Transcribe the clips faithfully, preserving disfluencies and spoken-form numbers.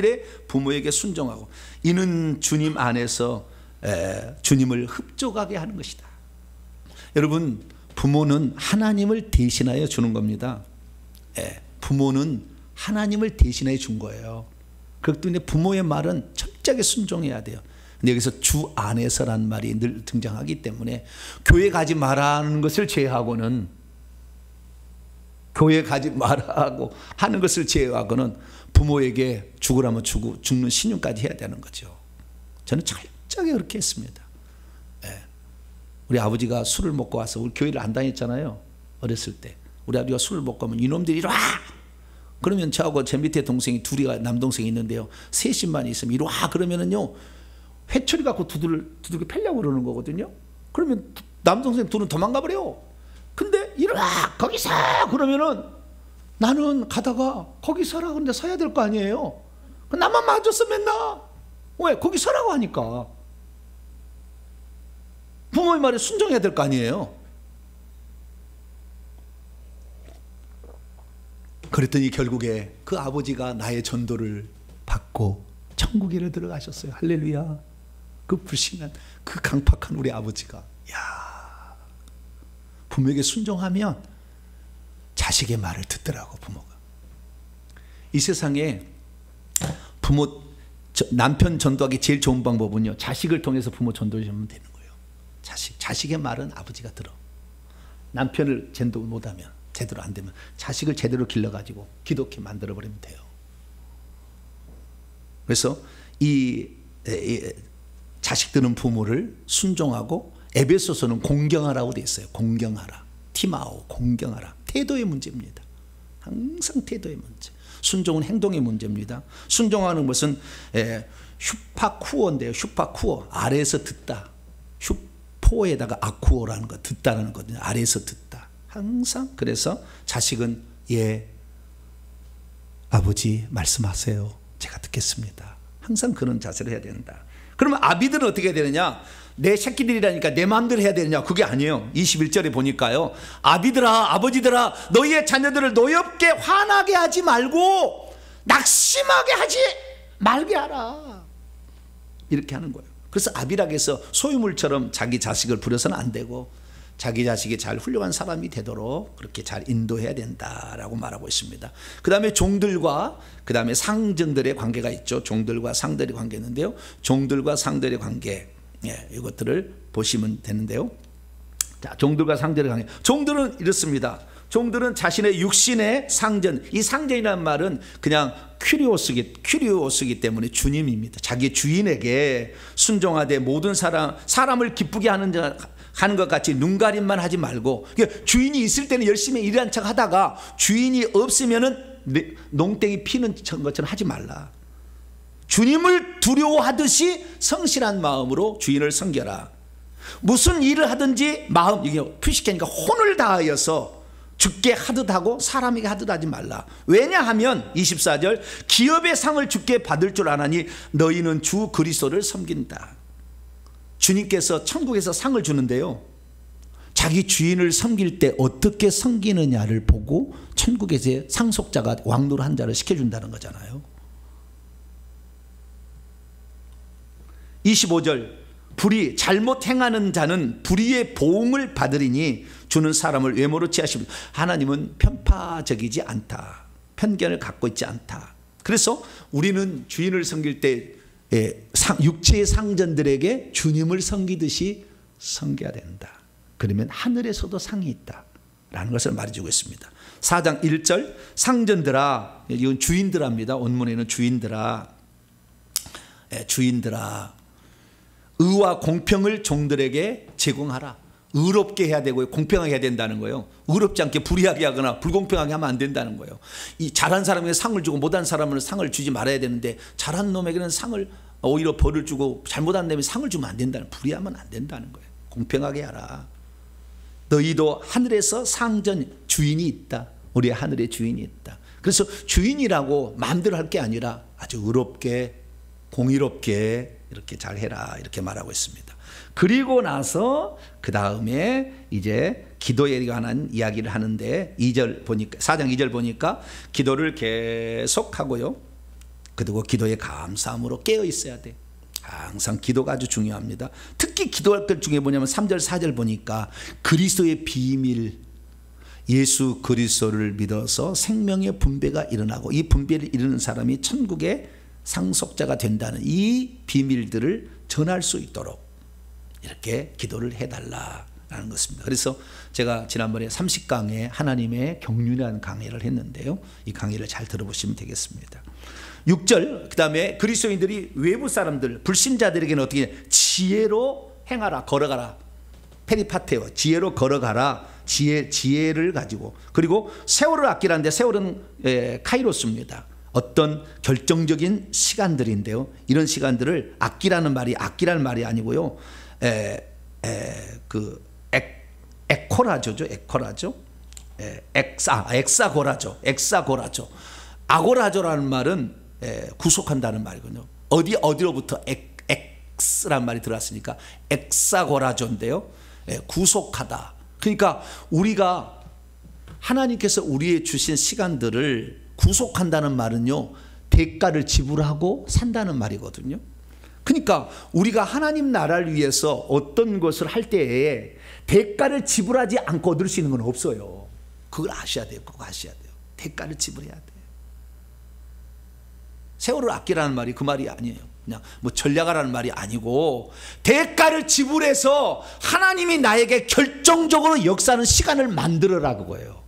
일에 부모에게 순종하고, 이는 주님 안에서 에, 주님을 흡족하게 하는 것이다. 여러분, 부모는 하나님을 대신하여 주는 겁니다. 에, 부모는 하나님을 대신해 준 거예요. 그렇기 때문에 부모의 말은 철저하게 순종해야 돼요. 근데 여기서 주 안에서란 말이 늘 등장하기 때문에 교회 가지 말라는 것을 제외하고는, 교회 가지 말라고 하는 것을 제외하고는 부모에게 죽으라면 죽고 죽는 신용까지 해야 되는 거죠. 저는 철저하게 그렇게 했습니다. 예. 우리 아버지가 술을 먹고 와서, 우리 교회를 안 다녔잖아요. 어렸을 때 우리 아버지가 술을 먹고 오면 이놈들이 이리 와! 그러면 저하고 제 밑에 동생이 둘이, 남동생이 있는데요, 셋이만 있으면 이리 와! 그러면은요 회초리 갖고 두들, 두들겨 패려고 그러는 거거든요. 그러면 남동생 둘은 도망가 버려요. 근데 이리 와! 거기 서! 그러면은 나는 가다가 거기 서라 그런데 서야 될 거 아니에요. 나만 맞았어 맨날. 왜? 거기 서라고 하니까. 부모의 말에 순종해야 될 거 아니에요. 그랬더니 결국에 그 아버지가 나의 전도를 받고 천국에 들어가셨어요. 할렐루야. 그 불신한, 그 강팍한 우리 아버지가, 야, 부모에게 순종하면 자식의 말을 듣더라고. 부모가. 이 세상에 부모, 남편 전도하기 제일 좋은 방법은요, 자식을 통해서 부모 전도하면 되는 거예요. 자식, 자식의 말은 아버지가 들어. 남편을 전도 못하면, 제대로 안 되면 자식을 제대로 길러가지고 기독교 만들어버리면 돼요. 그래서 이, 이 자식들은 부모를 순종하고, 에베소서는 공경하라고 되어 있어요. 공경하라. 티마오, 공경하라. 태도의 문제입니다. 항상 태도의 문제. 순종은 행동의 문제입니다. 순종하는 것은 에, 슈파쿠어인데요. 슈파쿠어, 아래에서 듣다. 슈포에다가 아쿠어라는 거, 듣다라는 거거든요. 아래에서 듣다. 항상. 그래서 자식은, 예, 아버지 말씀하세요. 제가 듣겠습니다. 항상 그런 자세를 해야 된다. 그러면 아비들은 어떻게 해야 되느냐? 내 새끼들이라니까 내 마음대로 해야 되느냐? 그게 아니에요. 이십일 절에 보니까요, 아비들아, 아버지들아, 너희의 자녀들을 노엽게 화나게 하지 말고 낙심하게 하지 말게 하라. 이렇게 하는 거예요. 그래서 아비라고 해서 소유물처럼 자기 자식을 부려서는 안 되고, 자기 자식이 잘 훌륭한 사람이 되도록 그렇게 잘 인도해야 된다라고 말하고 있습니다. 그 다음에 종들과, 그 다음에 상정들의 관계가 있죠. 종들과 상들의 관계 있는데요, 종들과 상들의 관계, 예, 이것들을 보시면 되는데요. 자, 종들과 상들의 관계. 종들은 이렇습니다. 종들은 자신의 육신의 상전, 이 상전이라는 말은 그냥 큐리오스기, 큐리오스기 때문에 주님입니다. 자기 주인에게 순종하되 모든 사람, 사람을 기쁘게 하는 자, 하는 것 같이 눈가림만 하지 말고, 그러니까 주인이 있을 때는 열심히 일한 척 하다가 주인이 없으면은 농땡이 피는 것처럼 하지 말라. 주님을 두려워하듯이 성실한 마음으로 주인을 섬겨라. 무슨 일을 하든지 마음, 이게 표식하니까 혼을 다하여서 주께 하듯 하고 사람에게 하듯 하지 말라. 왜냐하면 이십사 절, 기업의 상을 주께 받을 줄 아나니 너희는 주 그리스도를 섬긴다. 주님께서 천국에서 상을 주는데요, 자기 주인을 섬길 때 어떻게 섬기느냐를 보고 천국에서 상속자가 왕노를 한 자를 시켜준다는 거잖아요. 이십오 절, 불의, 잘못 행하는 자는 불의의 보응을 받으리니 주는 사람을 외모로 취하십니다. 하나님은 편파적이지 않다. 편견을 갖고 있지 않다. 그래서 우리는 주인을 섬길 때 육체의 상전들에게 주님을 섬기듯이 섬겨야 된다. 그러면 하늘에서도 상이 있다라는 것을 말해주고 있습니다. 사 장 일 절, 상전들아, 이건 주인들합니다. 원문에는 주인들아, 주인들아, 의와 공평을 종들에게 제공하라. 의롭게 해야 되고요, 공평하게 해야 된다는 거예요. 의롭지 않게 불의하게 하거나 불공평하게 하면 안 된다는 거예요. 이 잘한 사람에게 상을 주고 못한 사람은 상을 주지 말아야 되는데, 잘한 놈에게는 상을, 오히려 벌을 주고 잘못한 놈에게 상을 주면 안 된다는, 불의하면 안 된다는 거예요. 공평하게 하라. 너희도 하늘에서 상전 주인이 있다. 우리 하늘에 주인이 있다. 그래서 주인이라고 마음대로 할 게 아니라 아주 의롭게, 공의롭게 이렇게 잘 해라, 이렇게 말하고 있습니다. 그리고 나서 그 다음에 이제 기도에 관한 이야기를 하는데, 이 절 보니까, 사 장 이 절 보니까 기도를 계속 하고요, 그리고 기도에 감사함으로 깨어 있어야 돼. 항상 기도가 아주 중요합니다. 특히 기도할 것 중에 뭐냐면 삼 절 사 절 보니까 그리스도의 비밀, 예수 그리스도를 믿어서 생명의 분배가 일어나고 이 분배를 이루는 사람이 천국의 상속자가 된다는 이 비밀들을 전할 수 있도록 이렇게 기도를 해달라라는 것입니다. 그래서 제가 지난번에 삼십 강에 하나님의 경륜이라는 강의를 했는데요, 이 강의를 잘 들어보시면 되겠습니다. 육 절, 그 다음에 그리스도인들이 외부 사람들 불신자들에게는 어떻게 지혜로 행하라, 걸어가라. 페리파테오, 지혜로 걸어가라. 지혜, 지혜를 가지고. 그리고 세월을 아끼라는데 세월은 에, 카이로스입니다. 어떤 결정적인 시간들인데요, 이런 시간들을 아끼라는 말이 아끼라는 말이 아니고요, 에, 에, 그 엑, 에코라조죠. 에코라조. 에, 엑사, 엑사고라조. 엑사고라조. 아고라조라는 말은 에, 구속한다는 말이거든요. 어디 어디로부터 엑, 엑스란 말이 들어왔으니까 엑사고라조인데요, 에, 구속하다. 그러니까 우리가 하나님께서 우리의 주신 시간들을 구속한다는 말은요, 대가를 지불하고 산다는 말이거든요. 그러니까 우리가 하나님 나라를 위해서 어떤 것을 할 때에 대가를 지불하지 않고 얻을 수 있는 건 없어요. 그걸 아셔야 돼요. 그거 아셔야 돼요. 대가를 지불해야 돼요. 세월을 아끼라는 말이 그 말이 아니에요. 그냥 뭐 전략하라는 말이 아니고 대가를 지불해서 하나님이 나에게 결정적으로 역사하는 시간을 만들어라, 그거예요.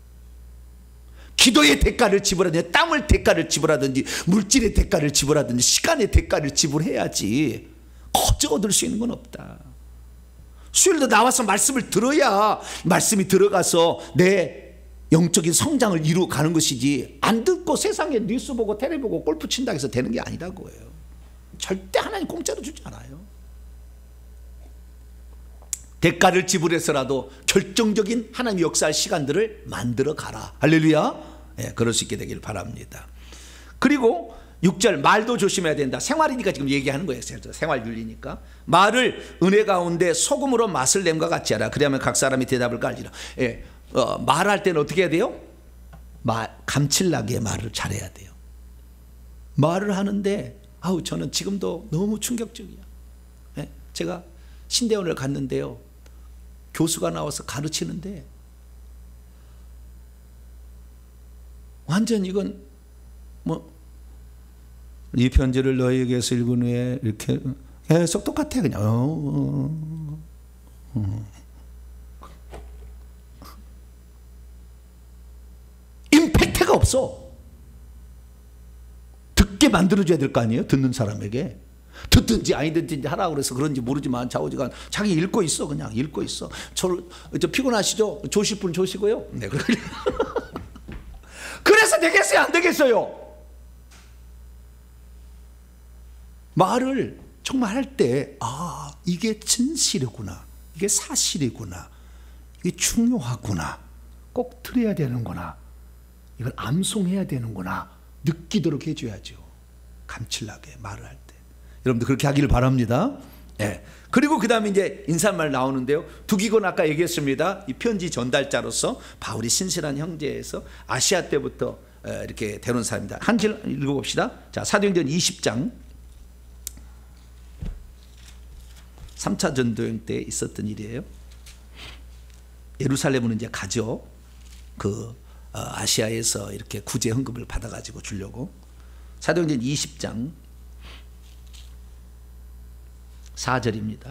기도의 대가를 지불하든지 땀을 대가를 지불하든지 물질의 대가를 지불하든지 시간의 대가를 지불해야지. 거저 얻을 수 있는 건 없다. 수요일도 나와서 말씀을 들어야 말씀이 들어가서 내 영적인 성장을 이루어 가는 것이지, 안 듣고 세상에 뉴스 보고 텔레 보고 골프 친다 해서 되는 게 아니라고요. 절대 하나님 공짜로 주지 않아요. 대가를 지불해서라도 결정적인 하나님 역사할 시간들을 만들어 가라. 할렐루야. 네, 그럴 수 있게 되길 바랍니다. 그리고 육 절, 말도 조심해야 된다. 생활이니까 지금 얘기하는 거예요. 생활 윤리니까. 말을 은혜 가운데 소금으로 맛을 냄과 같이 하라. 그러면 각 사람이 대답을 깔리라. 예, 어, 말할 때는 어떻게 해야 돼요? 말, 감칠나게 말을 잘해야 돼요. 말을 하는데 아우 저는 지금도 너무 충격적이야. 예? 제가 신대원을 갔는데요, 교수가 나와서 가르치는데 완전 이건 뭐 이 편지를 너희에게서 읽은 후에 이렇게 계속 똑같아 그냥. 어, 어, 어. 임팩트가 없어. 듣게 만들어줘야 될 거 아니에요? 듣는 사람에게. 듣든지 아니든지 하라고 그래서 그런지 모르지만 좌우지간 자기 읽고 있어. 그냥 읽고 있어. 저, 저 피곤하시죠? 조실 분 조시고요. 네, 그래서 되겠어요? 안 되겠어요? 말을 정말 할 때, 아, 이게 진실이구나. 이게 사실이구나. 이게 중요하구나. 꼭 들어야 되는구나. 이걸 암송해야 되는구나. 느끼도록 해줘야죠. 감칠나게 말을 할 때. 여러분들 그렇게 하기를 바랍니다. 예. 그리고 그 다음에 이제 인사말 나오는데요. 두기곤 아까 얘기했습니다. 이 편지 전달자로서 바울이 신실한 형제에서 아시아 때부터 이렇게 데려온 사람입니다. 한 절 읽어봅시다. 자, 사도행전 이십 장. 삼 차 전도행 때 있었던 일이에요. 예루살렘으로 이제 가죠. 그 아시아에서 이렇게 구제 헌금을 받아가지고 주려고. 사도행전 이십 장 사 절입니다.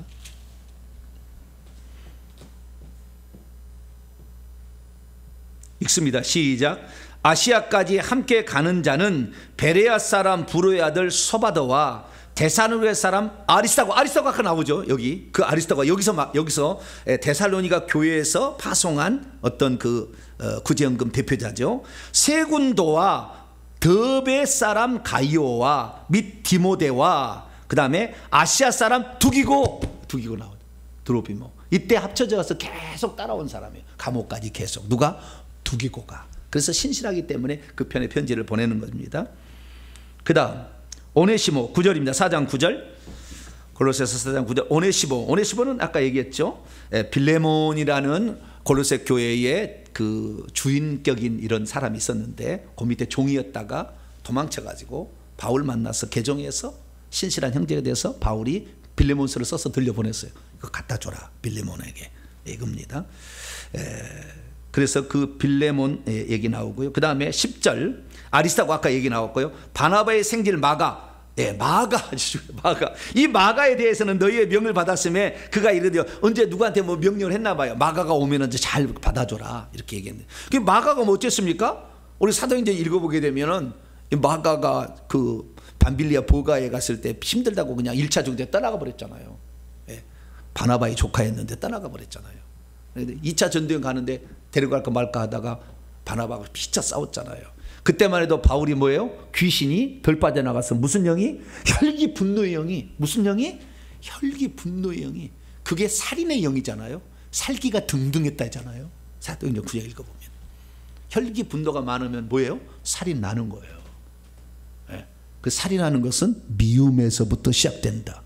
읽습니다. 시작. 아시아까지 함께 가는 자는 베레아 사람 부로의 아들 소바더와 데살로니가 사람 아리스다고. 아리스다고가 나오죠. 여기 그 아리스다고가 여기서 막 여기서 데살로니가 교회에서 파송한 어떤 그 어, 구제헌금 대표자죠. 세군도와 더베 사람 가이오와 및 디모데와 그 다음에 아시아 사람 두기고. 두기고 나오죠. 드로피모. 이때 합쳐져 가서 계속 따라온 사람이에요. 감옥까지 계속. 누가? 두기고가. 그래서 신실하기 때문에 그 편에 편지를 보내는 겁니다. 그 다음 오네시모 구 절입니다. 사 장 구 절. 골로새서 사 장 구 절. 오네시모. 오네시모는 아까 얘기했죠. 예, 빌레몬이라는 골로새 교회의 그 주인격인 이런 사람이 있었는데 그 밑에 종이었다가 도망쳐가지고 바울 만나서 개종해서 신실한 형제가 돼서 바울이 빌레몬서를 써서 들려보냈어요. 이거 갖다 줘라 빌레몬에게, 이겁니다. 그래서 그 빌레몬 얘기 나오고요. 그 다음에 십 절 아리스타고 아까 얘기 나왔고요. 바나바의 생질 마가, 예, 마가, 마가. 이 마가에 대해서는 너희의 명을 받았음에 그가 이르되 언제 누구한테 뭐 명령을 했나 봐요. 마가가 오면은 잘 받아줘라 이렇게 얘기했는데, 그 마가가 뭐 어쨌습니까? 우리 사도행전 읽어보게 되면은 이 마가가 그 밤빌리아 보가에 갔을 때 힘들다고 그냥 일 차 전쟁 떠나가 버렸잖아요. 예, 바나바의 조카였는데 떠나가 버렸잖아요. 이 차 전쟁 가는데 데려갈까 말까 하다가 바나바가 피차 싸웠잖아요. 그때만 해도 바울이 뭐예요? 귀신이 덜 빠져나가서 무슨 영이? 혈기 분노의 영이. 무슨 영이? 혈기 분노의 영이. 그게 살인의 영이잖아요. 살기가 등등했다잖아요. 사도행전 구 장 읽어보면 혈기 분노가 많으면 뭐예요? 살인 나는 거예요. 네. 그 살인하는 것은 미움에서부터 시작된다.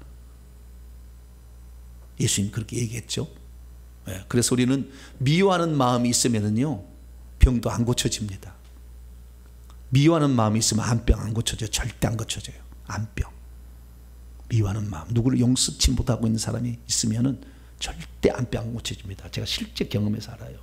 예수님 그렇게 얘기했죠. 네. 그래서 우리는 미워하는 마음이 있으면은요 병도 안 고쳐집니다. 미워하는 마음이 있으면 안병 안 고쳐져요. 절대 안 고쳐져요. 안병. 미워하는 마음. 누구를 용서치 못하고 있는 사람이 있으면은 절대 안병 안 고쳐집니다. 제가 실제 경험해서 알아요.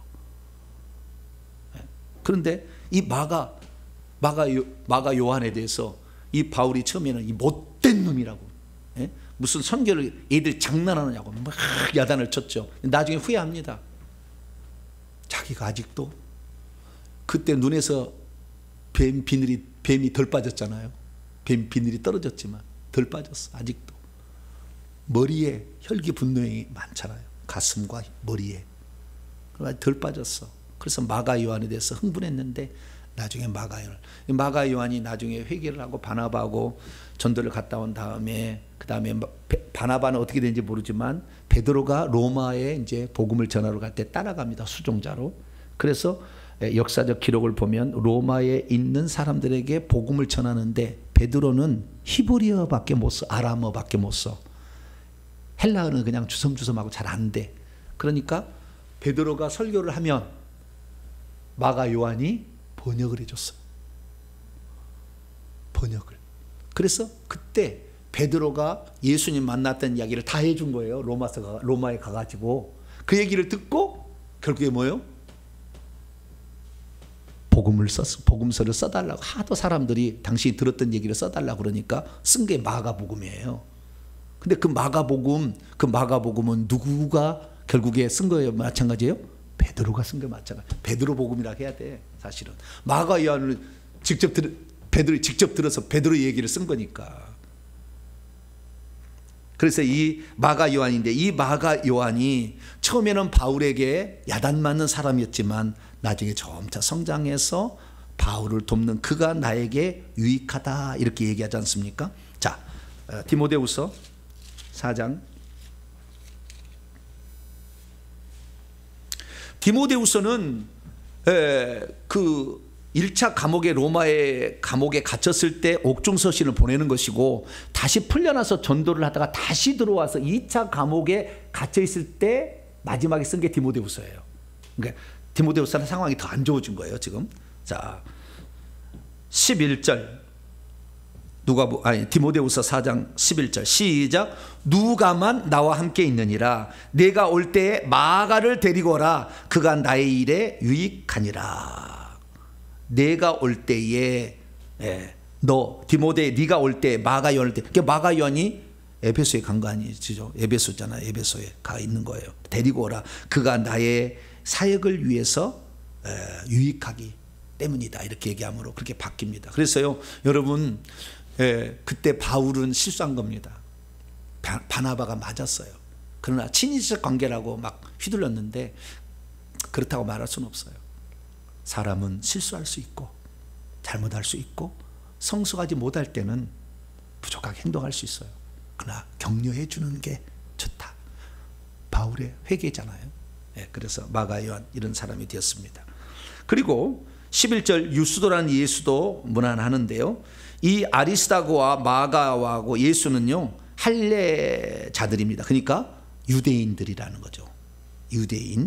그런데 이 마가 마가 요, 마가 요한에 대해서 이 바울이 처음에는 이 못된 놈이라고, 예? 무슨 선교를 애들 장난하느냐고 막 야단을 쳤죠. 나중에 후회합니다. 자기가 아직도 그때 눈에서 뱀 비늘이 뱀이 덜 빠졌잖아요. 뱀 비늘이 떨어졌지만 덜 빠졌어. 아직도 머리에 혈기 분노이 많잖아요. 가슴과 머리에 덜 빠졌어. 그래서 마가 요한에 대해서 흥분했는데 나중에 마가 요한 마가 요한이 나중에 회개를 하고 바나바하고 전도를 갔다 온 다음에 그 다음에 바나바는 어떻게 되는지 모르지만 베드로가 로마에 이제 복음을 전하러 갈 때 따라갑니다. 수종자로. 그래서 역사적 기록을 보면 로마에 있는 사람들에게 복음을 전하는데 베드로는 히브리어밖에 못 써, 아람어밖에 못 써. 헬라어는 그냥 주섬주섬하고 잘 안 돼. 그러니까 베드로가 설교를 하면 마가 요한이 번역을 해줬어요. 번역을. 그래서 그때 베드로가 예수님 만났던 이야기를 다 해준 거예요. 로마서 로마에 가가지고 그 얘기를 듣고 결국에 뭐예요? 복음을 썼, 복음서를 써달라고 하도 사람들이 당신이 들었던 얘기를 써달라고 그러니까 쓴 게 마가복음이에요. 근데 그 마가복음, 그 마가복음은 누구가 결국에 쓴 거예요? 마찬가지예요? 베드로가 쓴 게 마찬가지. 베드로 복음이라 해야 돼. 사실은 마가 요한을 직접 들, 베드로 직접 들어서 베드로 얘기를 쓴 거니까. 그래서 이 마가 요한인데 이 마가 요한이 처음에는 바울에게 야단 맞는 사람이었지만 나중에 점차 성장해서 바울을 돕는 그가 나에게 유익하다 이렇게 얘기하지 않습니까? 자, 디모데후서 사 장. 디모데후서는 그 일 차 감옥에 로마의 감옥에 갇혔을 때 옥중서신을 보내는 것이고 다시 풀려나서 전도를 하다가 다시 들어와서 이 차 감옥에 갇혀 있을 때 마지막에 쓴 게 디모데후서예요. 그러니까 디모데후서는 상황이 더 안 좋아진 거예요 지금. 자, 십일 절 누가 아니 디모데후서 사 장 십일 절 시작. 누가만 나와 함께 있느니라. 내가 올 때에 마가를 데리고 오라. 그가 나의 일에 유익하니라. 내가 올 때에 예, 너 디모데 네가 올 때 마가 요한을 때 그러니까 마가 요한이 에베소에 간 거 아니죠? 에베소잖아요. 에베소에 가 있는 거예요. 데리고 오라. 그가 나의 사역을 위해서 에, 유익하기 때문이다. 이렇게 얘기함으로 그렇게 바뀝니다. 그래서요, 여러분, 에, 그때 바울은 실수한 겁니다. 바, 바나바가 맞았어요. 그러나 친인척 관계라고 막 휘둘렀는데 그렇다고 말할 수는 없어요. 사람은 실수할 수 있고 잘못할 수 있고 성숙하지 못할 때는 부족하게 행동할 수 있어요. 그러나 격려해 주는 게 좋다. 바울의 회개잖아요. 네, 그래서 마가 요한 이런 사람이 되었습니다. 그리고 십일 절 유스도라는 예수도 무난하는데요. 이 아리스다고와 마가와고 예수는요 할례자들입니다. 그러니까 유대인들이라는 거죠. 유대인.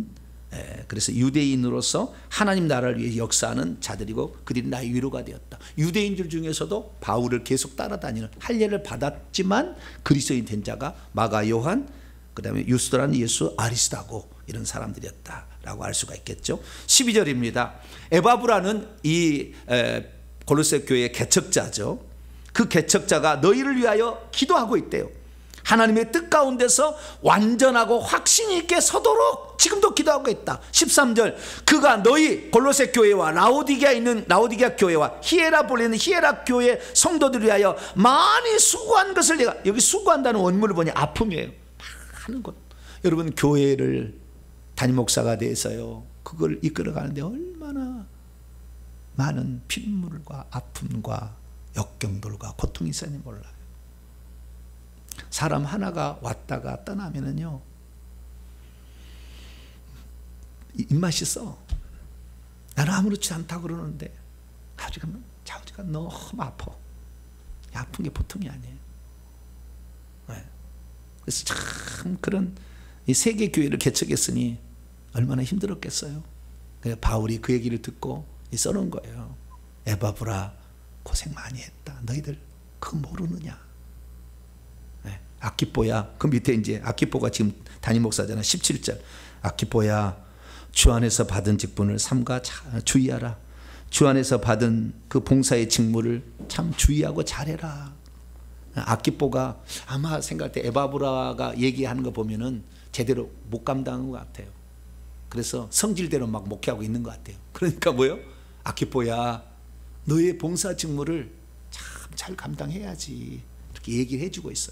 예, 그래서 유대인으로서 하나님 나라를 위해 역사하는 자들이고 그들이 나의 위로가 되었다. 유대인들 중에서도 바울을 계속 따라다니는 할례를 받았지만 그리스도인 된 자가 마가, 요한, 그 다음에 유스도라는 예수, 아리스다고 이런 사람들이었다라고 알 수가 있겠죠. 십이 절입니다. 에바브라는 이 에, 골로새 교회의 개척자죠. 그 개척자가 너희를 위하여 기도하고 있대요. 하나님의 뜻 가운데서 완전하고 확신 있게 서도록 지금도 기도하고 있다. 십삼 절 그가 너희 골로새 교회와 라오디게아 있는 라오디게아 교회와 히에라볼에 있는 히에라 교회 성도들을 위하여 많이 수고한 것을 내가, 여기 수고한다는 원문을 보니 아픔이에요. 많은 것. 여러분 교회를 담임 목사가 돼서요 그걸 이끌어가는데 얼마나 많은 핏물과 아픔과 역경들과 고통이 있었는지 몰라요. 사람 하나가 왔다가 떠나면은요 입맛이 써. 나는 아무렇지 않다고 그러는데 아버지가 자우지가 너무 아파. 아픈 게 보통이 아니에요. 네. 그래서 참 그런 이 세계 교회를 개척했으니 얼마나 힘들었겠어요. 그래서 바울이 그 얘기를 듣고 써놓은 거예요. 에바브라 고생 많이 했다. 너희들 그거 모르느냐. 네. 아키포야 그 밑에 이제 아키포가 지금 담임 목사잖아. 십칠 절 아키포야 주 안에서 받은 직분을 삼가 주의하라. 주 안에서 받은 그 봉사의 직무를 참 주의하고 잘해라. 아키포가 아마 생각할 때 에바브라가 얘기하는 거 보면은 제대로 못 감당한 것 같아요. 그래서 성질대로 막 목회하고 있는 것 같아요. 그러니까 뭐요? 아키포야 너의 봉사 직무를 참 잘 감당해야지 이렇게 얘기를 해주고 있어요.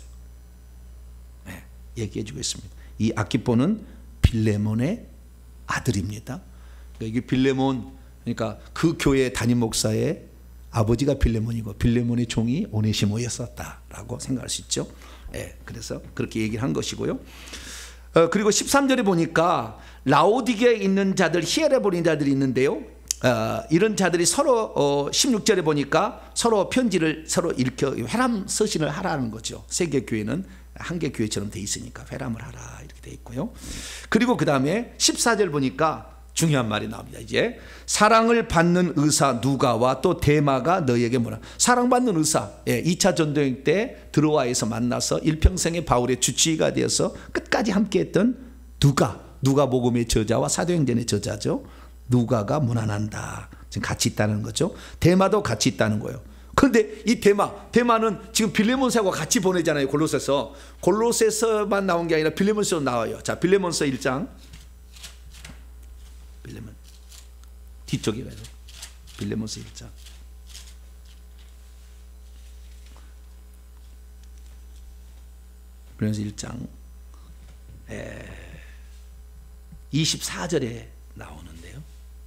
네, 얘기해주고 있습니다. 이 아키포는 빌레몬의 아들입니다. 이게 빌레몬 그러니까 그 교회 담임 목사의 아버지가 빌레몬이고 빌레몬의 종이 오네시모였었다라고 생각할 수 있죠. 네, 그래서 그렇게 얘기를 한 것이고요. 어, 그리고 십삼 절에 보니까 라오디게에 있는 자들 히에라볼에 있는 자들이 있는데요. 어, 이런 자들이 서로 어, 십육 절에 보니까 서로 편지를 서로 읽혀 회람 서신을 하라는 거죠. 세계 교회는 한 개 교회처럼 돼 있으니까 회람을 하라 이렇게 돼 있고요. 그리고 그 다음에 십사 절 보니까 중요한 말이 나옵니다. 이제 사랑을 받는 의사 누가와 또 데마가 너희에게 뭐라. 사랑받는 의사. 예, 이 차 전도행 때 드로아에서 만나서 일평생의 바울의 주치의가 되어서 끝까지 함께했던 누가. 누가복음의 저자와 사도행전의 저자죠. 누가가 문안한다. 지금 같이 있다는 거죠. 데마도 같이 있다는 거예요. 그런데 이 데마, 데마는 지금 빌레몬서하고 같이 보내잖아요. 골로새서. 골로새서만 나온 게 아니라 빌레몬서도 나와요. 자, 빌레몬서 일 장. 빌레몬 뒤쪽에 가요. 빌레몬서 일 장. 빌레몬서 일 장 에, 이십사 절에 나오는데요.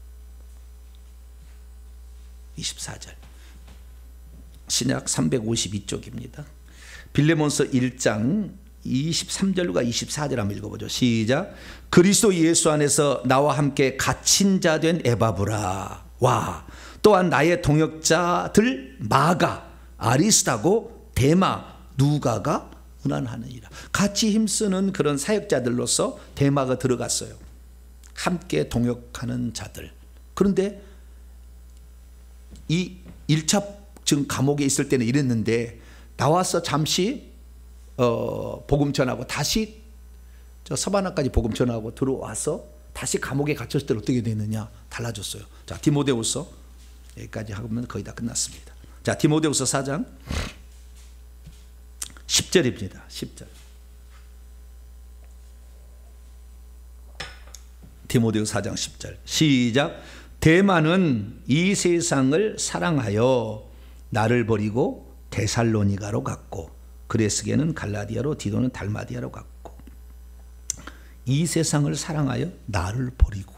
이십사 절. 신약 삼백오십이 쪽입니다. 빌레몬서 일 장 이십삼 절과 이십사 절 한번 읽어보죠. 시작. 그리스도 예수 안에서 나와 함께 갇힌 자 된 에바브라와 또한 나의 동역자들 마가, 아리스다고 데마, 누가가 문안하느니라. 같이 힘쓰는 그런 사역자들로서 데마가 들어갔어요. 함께 동역하는 자들. 그런데 이 일 차 지금 감옥에 있을 때는 이랬는데 나와서 잠시 어, 복음 전하고 다시 저 서바나까지 복음 전하고 들어와서 다시 감옥에 갇혔을 때 어떻게 되느냐 달라졌어요. 자, 디모데후서 여기까지 하면 거의 다 끝났습니다. 자, 디모데후서 사 장 십 절입니다. 십 절. 디모데후서 사 장 십 절. 시작. 데마는 이 세상을 사랑하여 나를 버리고 데살로니가로 갔고 그레스게는 갈라디아로 디도는 달마디아로 갔고. 이 세상을 사랑하여 나를 버리고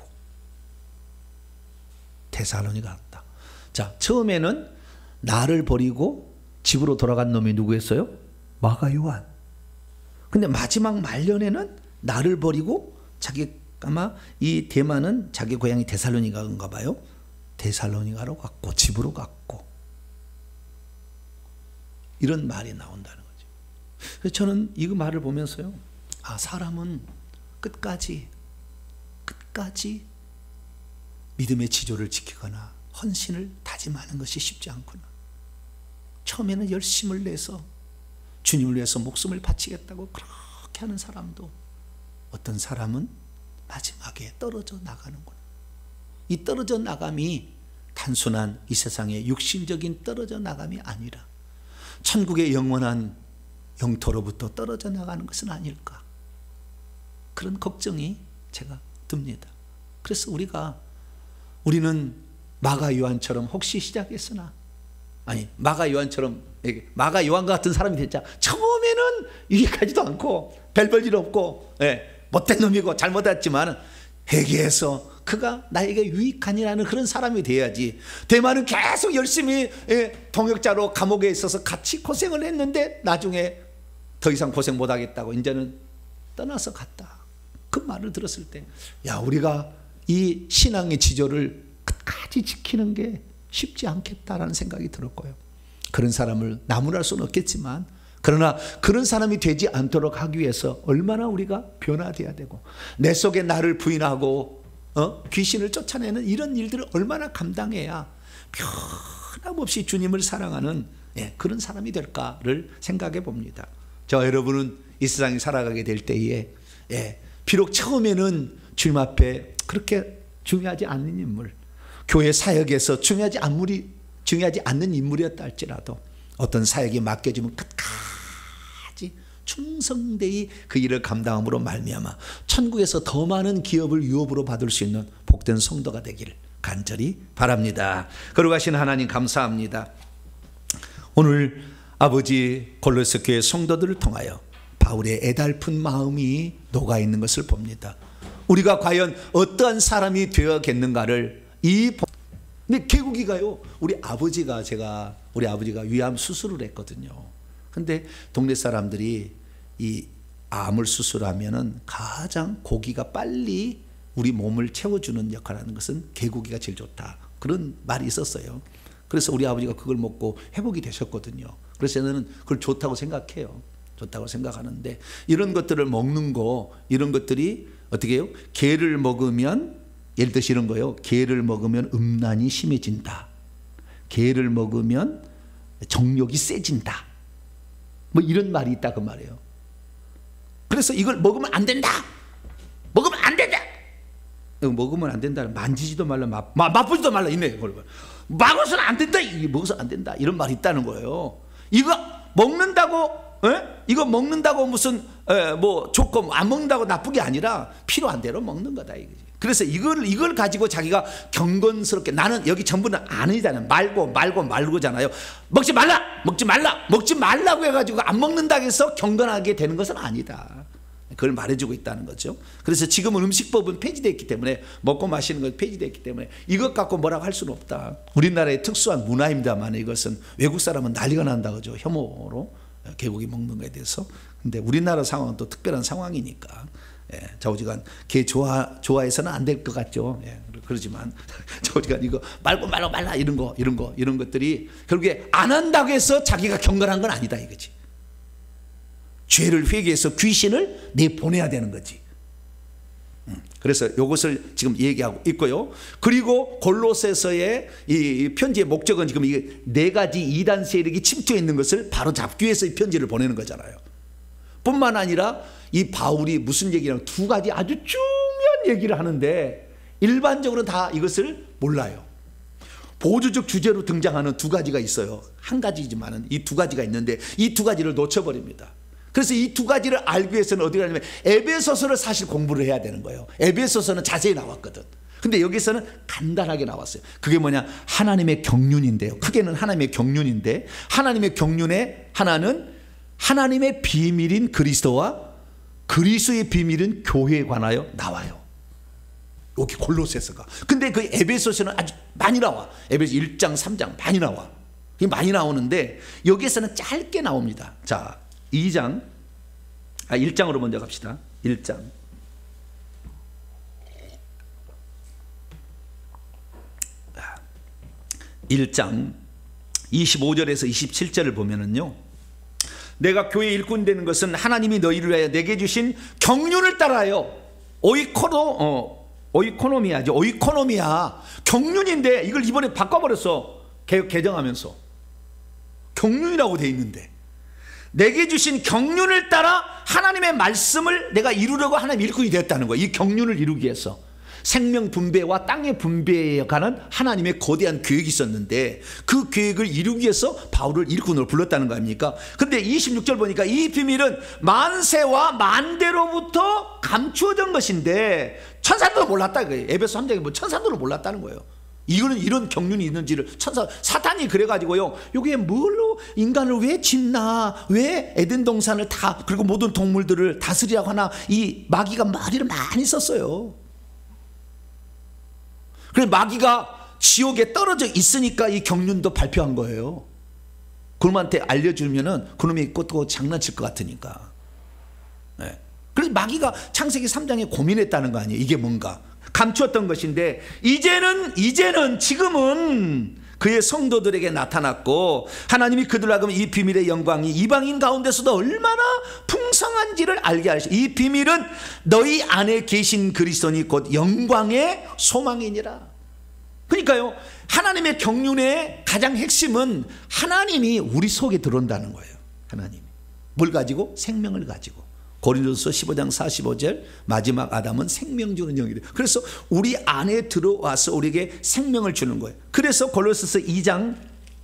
데살로니가 갔다. 자, 처음에는 나를 버리고 집으로 돌아간 놈이 누구였어요? 마가 요한. 근데 마지막 말년에는 나를 버리고 자기 아마 이 데마는 자기 고향이 데살로니가인가 봐요. 데살로니가로 갔고 집으로 갔고 이런 말이 나온다는 거죠. 그래서 저는 이 말을 보면서요, 아, 사람은 끝까지 끝까지 믿음의 지조를 지키거나 헌신을 다짐하는 것이 쉽지 않구나. 처음에는 열심을 내서 주님을 위해서 목숨을 바치겠다고 그렇게 하는 사람도 어떤 사람은 마지막에 떨어져 나가는구나. 이 떨어져 나감이 단순한 이 세상의 육신적인 떨어져 나감이 아니라 천국의 영원한 영토로부터 떨어져 나가는 것은 아닐까, 그런 걱정이 제가 듭니다. 그래서 우리가 우리는 마가 요한처럼 혹시 시작했으나, 아니 마가 요한처럼 마가 요한과 같은 사람이 됐자. 처음에는 유익하지도 않고 별볼일 없고, 예, 못된 놈이고 잘못했지만 회개해서 그가 나에게 유익하니라는 그런 사람이 돼야지. 대만은 계속 열심히, 예, 동역자로 감옥에 있어서 같이 고생을 했는데 나중에 더 이상 고생 못하겠다고 이제는 떠나서 갔다. 그 말을 들었을 때, 야, 우리가 이 신앙의 지조를 끝까지 지키는 게 쉽지 않겠다라는 생각이 들었고요. 그런 사람을 나무랄 수는 없겠지만, 그러나 그런 사람이 되지 않도록 하기 위해서 얼마나 우리가 변화돼야 되고, 내 속에 나를 부인하고 어? 귀신을 쫓아내는 이런 일들을 얼마나 감당해야 변함없이 주님을 사랑하는, 예, 그런 사람이 될까를 생각해 봅니다. 저 여러분은 이 세상에 살아가게 될 때에, 예, 비록 처음에는 주님 앞에 그렇게 중요하지 않는 인물, 교회 사역에서 중요하지 않물이, 중요하지 않는 인물이었다 할지라도 어떤 사역이 맡겨지면 끝까지 충성되이 그 일을 감당함으로 말미암아 천국에서 더 많은 기업을 유업으로 받을 수 있는 복된 성도가 되기를 간절히 바랍니다. 거룩하신 하나님 감사합니다. 오늘 아버지 골로새 교회 성도들을 통하여 바울의 애달픈 마음이 녹아있는 것을 봅니다. 우리가 과연 어떠한 사람이 되어겠는가를 이 근데 개구기가요, 우리 아버지가 제가 우리 아버지가 위암 수술을 했거든요. 근데 동네 사람들이 이 암을 수술하면은 가장 고기가 빨리 우리 몸을 채워주는 역할을 하는 것은 개고기가 제일 좋다, 그런 말이 있었어요. 그래서 우리 아버지가 그걸 먹고 회복이 되셨거든요. 그래서 저는 그걸 좋다고 생각해요. 좋다고 생각하는데, 이런 것들을 먹는 거, 이런 것들이 어떻게 해요? 게를 먹으면, 예를 들어서 이런 거요, 게를 먹으면 음란이 심해진다, 게를 먹으면 정욕이 세진다, 뭐 이런 말이 있다 그 말이에요. 그래서 이걸 먹으면 안 된다, 먹으면 안 된다, 먹으면 안 된다, 만지지도 말라, 맛, 맛보지도 말라, 있네. 먹어서는 안 된다, 이게 먹어서 안 된다, 이런 말이 있다는 거예요. 이거 먹는다고, 에? 이거 먹는다고 무슨 에, 뭐 좋고 안 먹는다고 나쁜 게 아니라 필요한 대로 먹는 거다 이거지. 그래서 이걸 이걸 가지고 자기가 경건스럽게, 나는 여기 전부는 아니잖아요. 말고 말고 말고잖아요. 먹지 말라, 먹지 말라, 먹지 말라고 해가지고 안 먹는다고 해서 경건하게 되는 것은 아니다. 그걸 말해주고 있다는 거죠. 그래서 지금은 음식법은 폐지되어 있기 때문에, 먹고 마시는 것 폐지되어 있기 때문에 이것 갖고 뭐라고 할 수는 없다. 우리나라의 특수한 문화입니다만 이것은 외국 사람은 난리가 난다 그죠, 혐오로 개고기 먹는 것에 대해서. 근데 우리나라 상황은 또 특별한 상황이니까, 예, 좌우지간 개 좋아 좋아해서는 안 될 것 같죠. 예, 그러지만 좌우지간 이거 말고 말고 말라 이런 거 이런 거 이런 것들이 결국에 안 한다고 해서 자기가 경건한 건 아니다 이거지. 죄를 회개해서 귀신을 내보내야 되는 거지. 그래서 이것을 지금 얘기하고 있고요. 그리고 골로새서의 이 편지의 목적은 지금 이게 네 가지 이단 세력이 침투해 있는 것을 바로 잡기 위해서 이 편지를 보내는 거잖아요. 뿐만 아니라 이 바울이 무슨 얘기냐면 두 가지 아주 중요한 얘기를 하는데 일반적으로 다 이것을 몰라요. 보조적 주제로 등장하는 두 가지가 있어요. 한 가지지만은 이 두 가지가 있는데 이 두 가지를 놓쳐버립니다. 그래서 이 두 가지를 알기 위해서는 어디 가냐면 에베소서를 사실 공부를 해야 되는 거예요. 에베소서는 자세히 나왔거든. 근데 여기서는 간단하게 나왔어요. 그게 뭐냐, 하나님의 경륜인데요. 크게는 하나님의 경륜인데, 하나님의 경륜의 하나는 하나님의 비밀인 그리스도와 그리스도의 비밀인 교회에 관하여 나와요. 여기 골로새서가. 근데 그 에베소서는 아주 많이 나와. 에베소 일 장 삼 장 많이 나와. 많이 나오는데 여기에서는 짧게 나옵니다. 자, 이 장, 아, 일 장으로 먼저 갑시다. 일 장. 일 장 이십오 절에서 이십칠 절을 보면은요, 내가 교회 일꾼 되는 것은 하나님이 너희를 위하여 내게 주신 경륜을 따라요. 오이코로 어, 오이코노미아죠. 오이코노미아. 경륜인데 이걸 이번에 바꿔버렸어. 개혁 개정하면서. 경륜이라고 돼 있는데 내게 주신 경륜을 따라 하나님의 말씀을 내가 이루려고 하나님 일꾼이 되었다는 거예요. 이 경륜을 이루기 위해서 생명 분배와 땅의 분배에 관한 하나님의 거대한 계획이 있었는데 그 계획을 이루기 위해서 바울을 일꾼으로 불렀다는 거 아닙니까? 그런데 이십육 절 보니까 이 비밀은 만세와 만대로부터 감추어진 것인데 천사들도 몰랐다 이거예요. 에베소 삼 장에 뭐 천사들도 몰랐다는 거예요. 이거는 이런 경륜이 있는지를 천사 사탄이 그래가지고요, 여기에 뭘로 인간을 왜 짓나, 왜 에덴 동산을 다 그리고 모든 동물들을 다스리라고 하나, 이 마귀가 말을 많이 썼어요. 그래서 마귀가 지옥에 떨어져 있으니까 이 경륜도 발표한 거예요. 그놈한테 알려주면은 그놈이 또 장난칠 것 같으니까. 네. 그래서 마귀가 창세기 삼 장에 고민했다는 거 아니에요. 이게 뭔가 감추었던 것인데 이제는 이제는 지금은 그의 성도들에게 나타났고 하나님이 그들로 하여금 이 비밀의 영광이 이방인 가운데서도 얼마나 풍성한지를 알게 하시오. 이 비밀은 너희 안에 계신 그리스도니 곧 영광의 소망이니라. 그러니까요, 하나님의 경륜의 가장 핵심은 하나님이 우리 속에 들어온다는 거예요. 하나님이 뭘 가지고? 생명을 가지고. 고린도서 십오 장 사십오 절 마지막 아담은 생명 주는 영이래요. 그래서 우리 안에 들어와서 우리에게 생명을 주는 거예요. 그래서 골로새서 이 장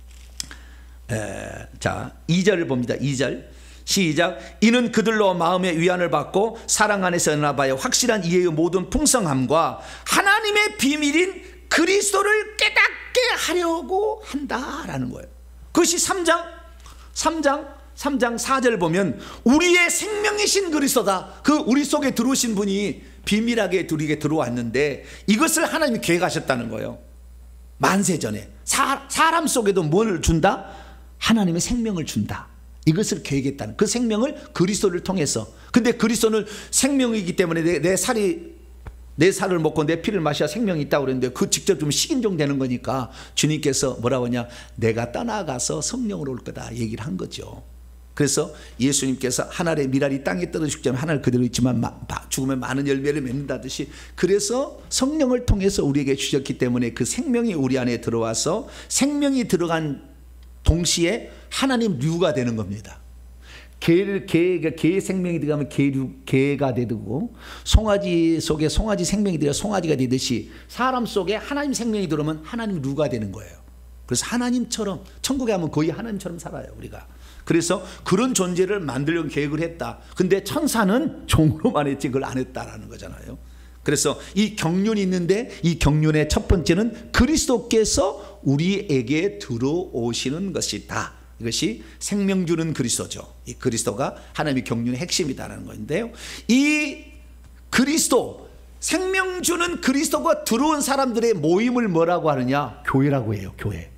에, 자 이 절을 봅니다. 이 절 시작. 이는 그들로 마음의 위안을 받고 사랑 안에서 나봐야 확실한 이해의 모든 풍성함과 하나님의 비밀인 그리스도를 깨닫게 하려고 한다라는 거예요. 그것이 삼 장 삼 장 삼 장 사 절 보면 우리의 생명이신 그리스도다. 그 우리 속에 들어오신 분이 비밀하게 우리에게 들어왔는데 이것을 하나님이 계획하셨다는 거예요. 만세전에 사, 사람 속에도 뭘 준다? 하나님의 생명을 준다. 이것을 계획했다는, 그 생명을 그리스도를 통해서. 근데 그리스도는 생명이기 때문에 내, 내 살이 내 살을 먹고 내 피를 마셔야 생명이 있다고 그랬는데 그 직접 좀 식인종 되는 거니까 주님께서 뭐라고 하냐, 내가 떠나가서 성령으로 올 거다 얘기를 한 거죠. 그래서 예수님께서 하늘의 미랄이 땅에 떨어져 죽지 않으면 하늘 그대로 있지만 죽으면 많은 열매를 맺는다듯이, 그래서 성령을 통해서 우리에게 주셨기 때문에 그 생명이 우리 안에 들어와서 생명이 들어간 동시에 하나님 류가 되는 겁니다. 개, 개, 개의 생명이 들어가면 개류, 개가 되고, 송아지 속에 송아지 생명이 들어가 송아지가 되듯이 사람 속에 하나님 생명이 들어오면 하나님 류가 되는 거예요. 그래서 하나님처럼, 천국에 가면 거의 하나님처럼 살아요 우리가. 그래서 그런 존재를 만들려고 계획을 했다. 근데 천사는 종으로만 했지 그걸 안 했다라는 거잖아요. 그래서 이 경륜이 있는데 이 경륜의 첫 번째는 그리스도께서 우리에게 들어오시는 것이다. 이것이 생명 주는 그리스도죠. 이 그리스도가 하나님의 경륜의 핵심이다라는 건데요. 이 그리스도, 생명 주는 그리스도가 들어온 사람들의 모임을 뭐라고 하느냐? 교회라고 해요. 교회.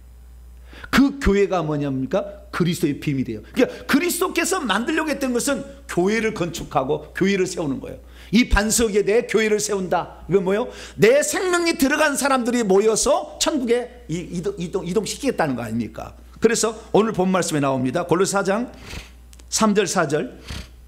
그 교회가 뭐냐입니까? 그리스도의 비밀이에요. 그러니까 그리스도께서 만들려고 했던 것은 교회를 건축하고 교회를 세우는 거예요. 이 반석에 내 교회를 세운다. 이건 뭐예요? 내 생명이 들어간 사람들이 모여서 천국에 이동, 이동, 이동시키겠다는 거 아닙니까? 그래서 오늘 본 말씀에 나옵니다. 골로새 사 장 삼 절 사 절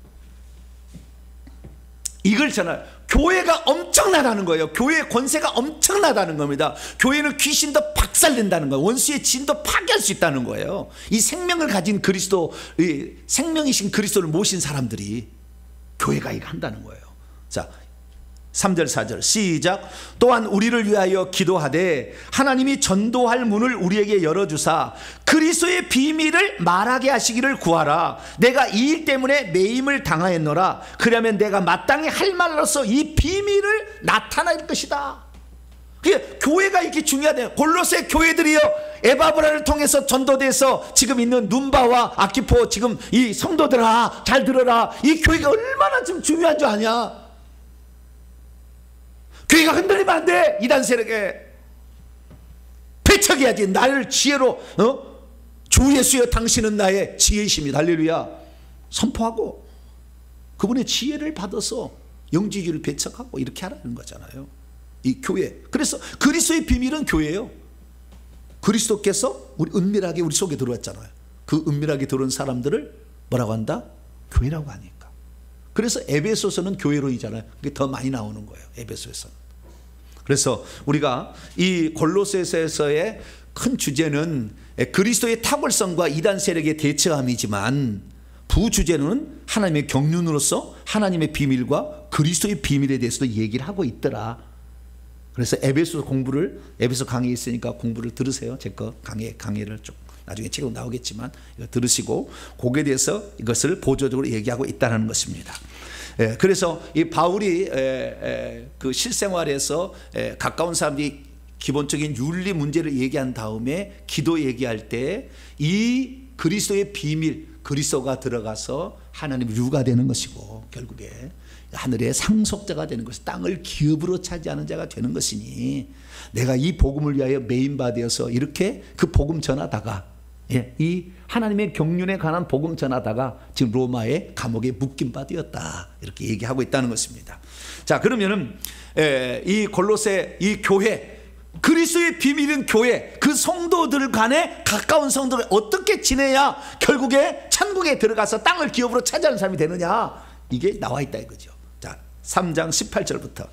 이걸 전할, 교회가 엄청나다는 거예요. 교회의 권세가 엄청나다는 겁니다. 교회는 귀신도 박살낸다는 거예요. 원수의 진도 파괴할 수 있다는 거예요. 이 생명을 가진 그리스도, 이 생명이신 그리스도를 모신 사람들이 교회가 이거 한다는 거예요. 자, 삼 절 사 절 시작. 또한 우리를 위하여 기도하되 하나님이 전도할 문을 우리에게 열어주사 그리스도의 비밀을 말하게 하시기를 구하라. 내가 이 일 때문에 매임을 당하였노라. 그러면 내가 마땅히 할 말로서 이 비밀을 나타낼 것이다. 그게 교회가 이렇게 중요하대요. 골로새 교회들이요, 에바브라를 통해서 전도돼서 지금 있는 눈바와 아키포 지금 이 성도들아 잘 들어라. 이 교회가 얼마나 지금 중요한 줄 아냐? 교회가 흔들리면 안 돼. 이단 세력에 배척해야지. 나를 지혜로, 어? 주 예수여 당신은 나의 지혜이십니다. 할렐루야. 선포하고 그분의 지혜를 받아서 영지주의를 배척하고 이렇게 하라는 거잖아요. 이 교회. 그래서 그리스도의 비밀은 교회예요. 그리스도께서 우리 은밀하게 우리 속에 들어왔잖아요. 그 은밀하게 들어온 사람들을 뭐라고 한다? 교회라고 하니까. 그래서 에베소서는 교회론이잖아요. 그게 더 많이 나오는 거예요. 에베소에서는. 그래서 우리가 이 골로새서에서의 큰 주제는 그리스도의 탁월성과 이단 세력의 대처함이지만 부주제는 하나님의 경륜으로서 하나님의 비밀과 그리스도의 비밀에 대해서도 얘기를 하고 있더라. 그래서 에베소 공부를, 에베소 강의 있으니까 공부를 들으세요. 제 거 강의, 강의를 좀 나중에 책으로 나오겠지만 이거 들으시고 거기에 대해서 이것을 보조적으로 얘기하고 있다는 것입니다. 예, 그래서 이 바울이 에, 에, 그 실생활에서 에, 가까운 사람들이 기본적인 윤리 문제를 얘기한 다음에 기도 얘기할 때 이 그리스도의 비밀, 그리스도가 들어가서 하나님의 유가 되는 것이고 결국에 하늘의 상속자가 되는 것이 땅을 기업으로 차지하는 자가 되는 것이니 내가 이 복음을 위하여 메인바 되어서 이렇게 그 복음 전하다가 예, 이 하나님의 경륜에 관한 복음 전하다가 지금 로마의 감옥에 묶임 바 되었다 이렇게 얘기하고 있다는 것입니다. 자, 그러면은 에, 이 골로새 이 교회 그리스도의 비밀인 교회 그 성도들 간에 가까운 성도를 어떻게 지내야 결국에 천국에 들어가서 땅을 기업으로 차지하는 사람이 되느냐 이게 나와 있다 이거죠. 자, 삼 장 십팔 절부터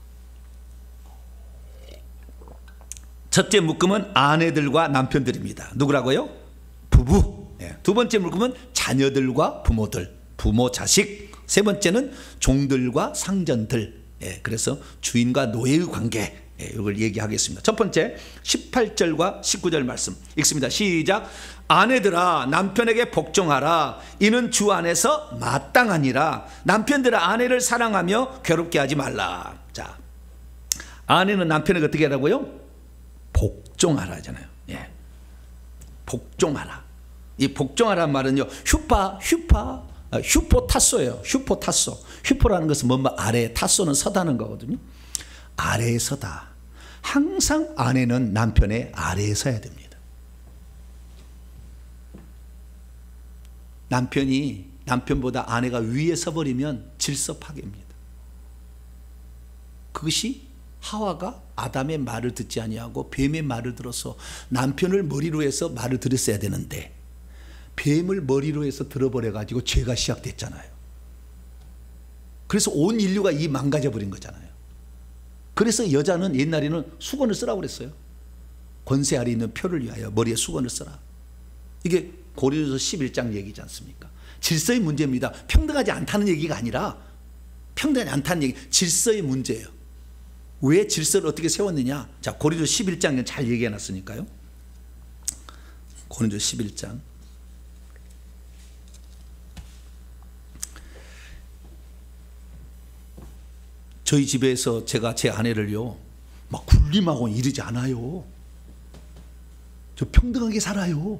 첫째 묶음은 아내들과 남편들입니다. 누구라고요? 부부. 예. 두 번째 묶음은 자녀들과 부모들, 부모 자식. 세 번째는 종들과 상전들. 예. 그래서 주인과 노예의 관계. 예, 이걸 얘기하겠습니다. 첫 번째 십팔 절과 십구 절 말씀 읽습니다. 시작. 아내들아 남편에게 복종하라. 이는 주 안에서 마땅하니라. 남편들아 아내를 사랑하며 괴롭게 하지 말라. 자, 아내는 남편에게 어떻게 하라고요? 복종하라 하잖아요. 예. 복종하라. 이 복종하라는 말은요, 휴파, 휴파, 휴포 타소예요. 휴포 타소. 휴포라는 것은 뭔가 아래, 타소는 서다는 거거든요. 아래에 서다. 항상 아내는 남편의 아래에 서야 됩니다. 남편이 남편보다 아내가 위에 서버리면 질서 파괴입니다. 그것이 하와가 아담의 말을 듣지 아니하고 뱀의 말을 들어서 남편을 머리로 해서 말을 들었어야 되는데 뱀을 머리로 해서 들어버려 가지고 죄가 시작됐잖아요. 그래서 온 인류가 이 망가져 버린 거잖아요. 그래서 여자는 옛날에는 수건을 쓰라고 그랬어요. 권세 아래 있는 표를 위하여 머리에 수건을 써라. 이게 고린도서 십일 장 얘기지 않습니까? 질서의 문제입니다. 평등하지 않다는 얘기가 아니라 평등하지 않다는 얘기, 질서의 문제예요. 왜 질서를 어떻게 세웠느냐? 자, 고린도서 십일 장에 잘 얘기해 놨으니까요. 고린도서 십일 장 저희 집에서 제가 제 아내를요 막 군림하고 이러지 않아요. 저 평등하게 살아요.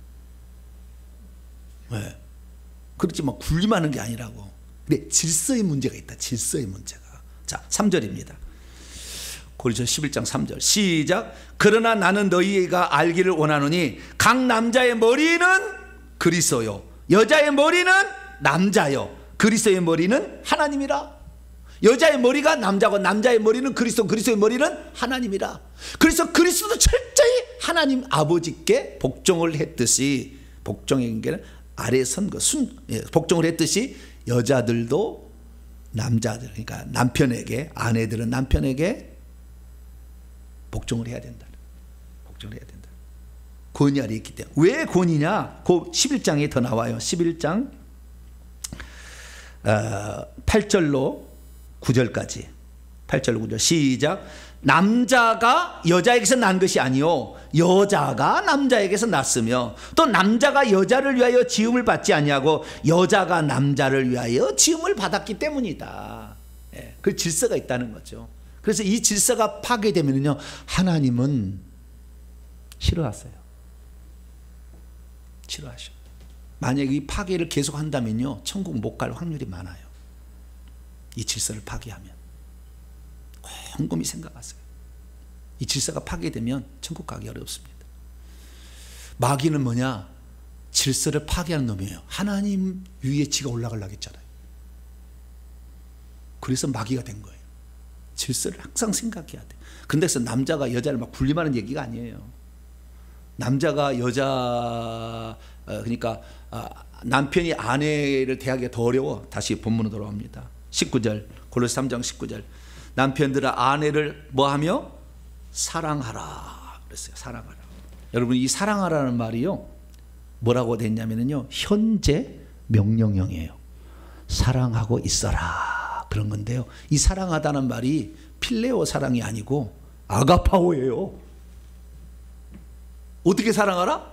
네. 그렇지 막 군림하는 게 아니라고. 근데 질서의 문제가 있다. 질서의 문제가. 자, 삼 절입니다. 고린도서 십일 장 삼 절 시작. 그러나 나는 너희가 알기를 원하노니 각 남자의 머리는 그리스도요 여자의 머리는 남자요 그리스도의 머리는 하나님이라. 여자의 머리가 남자고 남자의 머리는 그리스도, 그리스도의 머리는 하나님이라. 그래서 그리스도도 철저히 하나님 아버지께 복종을 했듯이, 복종의 게 아래에 선 것, 순, 예, 복종을 했듯이 여자들도 남자들, 그러니까 남편에게, 아내들은 남편에게 복종을 해야 된다. 복종을 해야 된다. 권위 아래 있기 때문에. 왜 권위냐? 그 십일 장에 더 나와요. 십일 장 어, 팔 절로 구 절까지. 팔 절 구 절 시작. 남자가 여자에게서 난 것이 아니요 여자가 남자에게서 났으며 또 남자가 여자를 위하여 지음을 받지 아니하고 여자가 남자를 위하여 지음을 받았기 때문이다. 예, 그 질서가 있다는 거죠. 그래서 이 질서가 파괴되면요 하나님은 싫어하세요. 싫어하셔. 만약에 이 파괴를 계속한다면요 천국 못 갈 확률이 많아요. 이 질서를 파괴하면. 곰곰이 생각하세요. 이 질서가 파괴되면 천국 가기 어렵습니다. 마귀는 뭐냐? 질서를 파괴하는 놈이에요. 하나님 위에 지가 올라가려고 했잖아요. 그래서 마귀가 된 거예요. 질서를 항상 생각해야 돼. 근데 그래서 남자가 여자를 막 군림하는 얘기가 아니에요. 남자가 여자 그러니까 남편이 아내를 대하기가 더 어려워. 다시 본문으로 돌아옵니다. 십구 절 골로새 삼 장 십구 절 남편들아 아내를 뭐하며? 사랑하라 그랬어요. 사랑하라. 여러분 이 사랑하라는 말이요 뭐라고 됐냐면요 현재 명령형이에요. 사랑하고 있어라 그런 건데요. 이 사랑하다는 말이 필레오 사랑이 아니고 아가파오예요. 어떻게 사랑하라?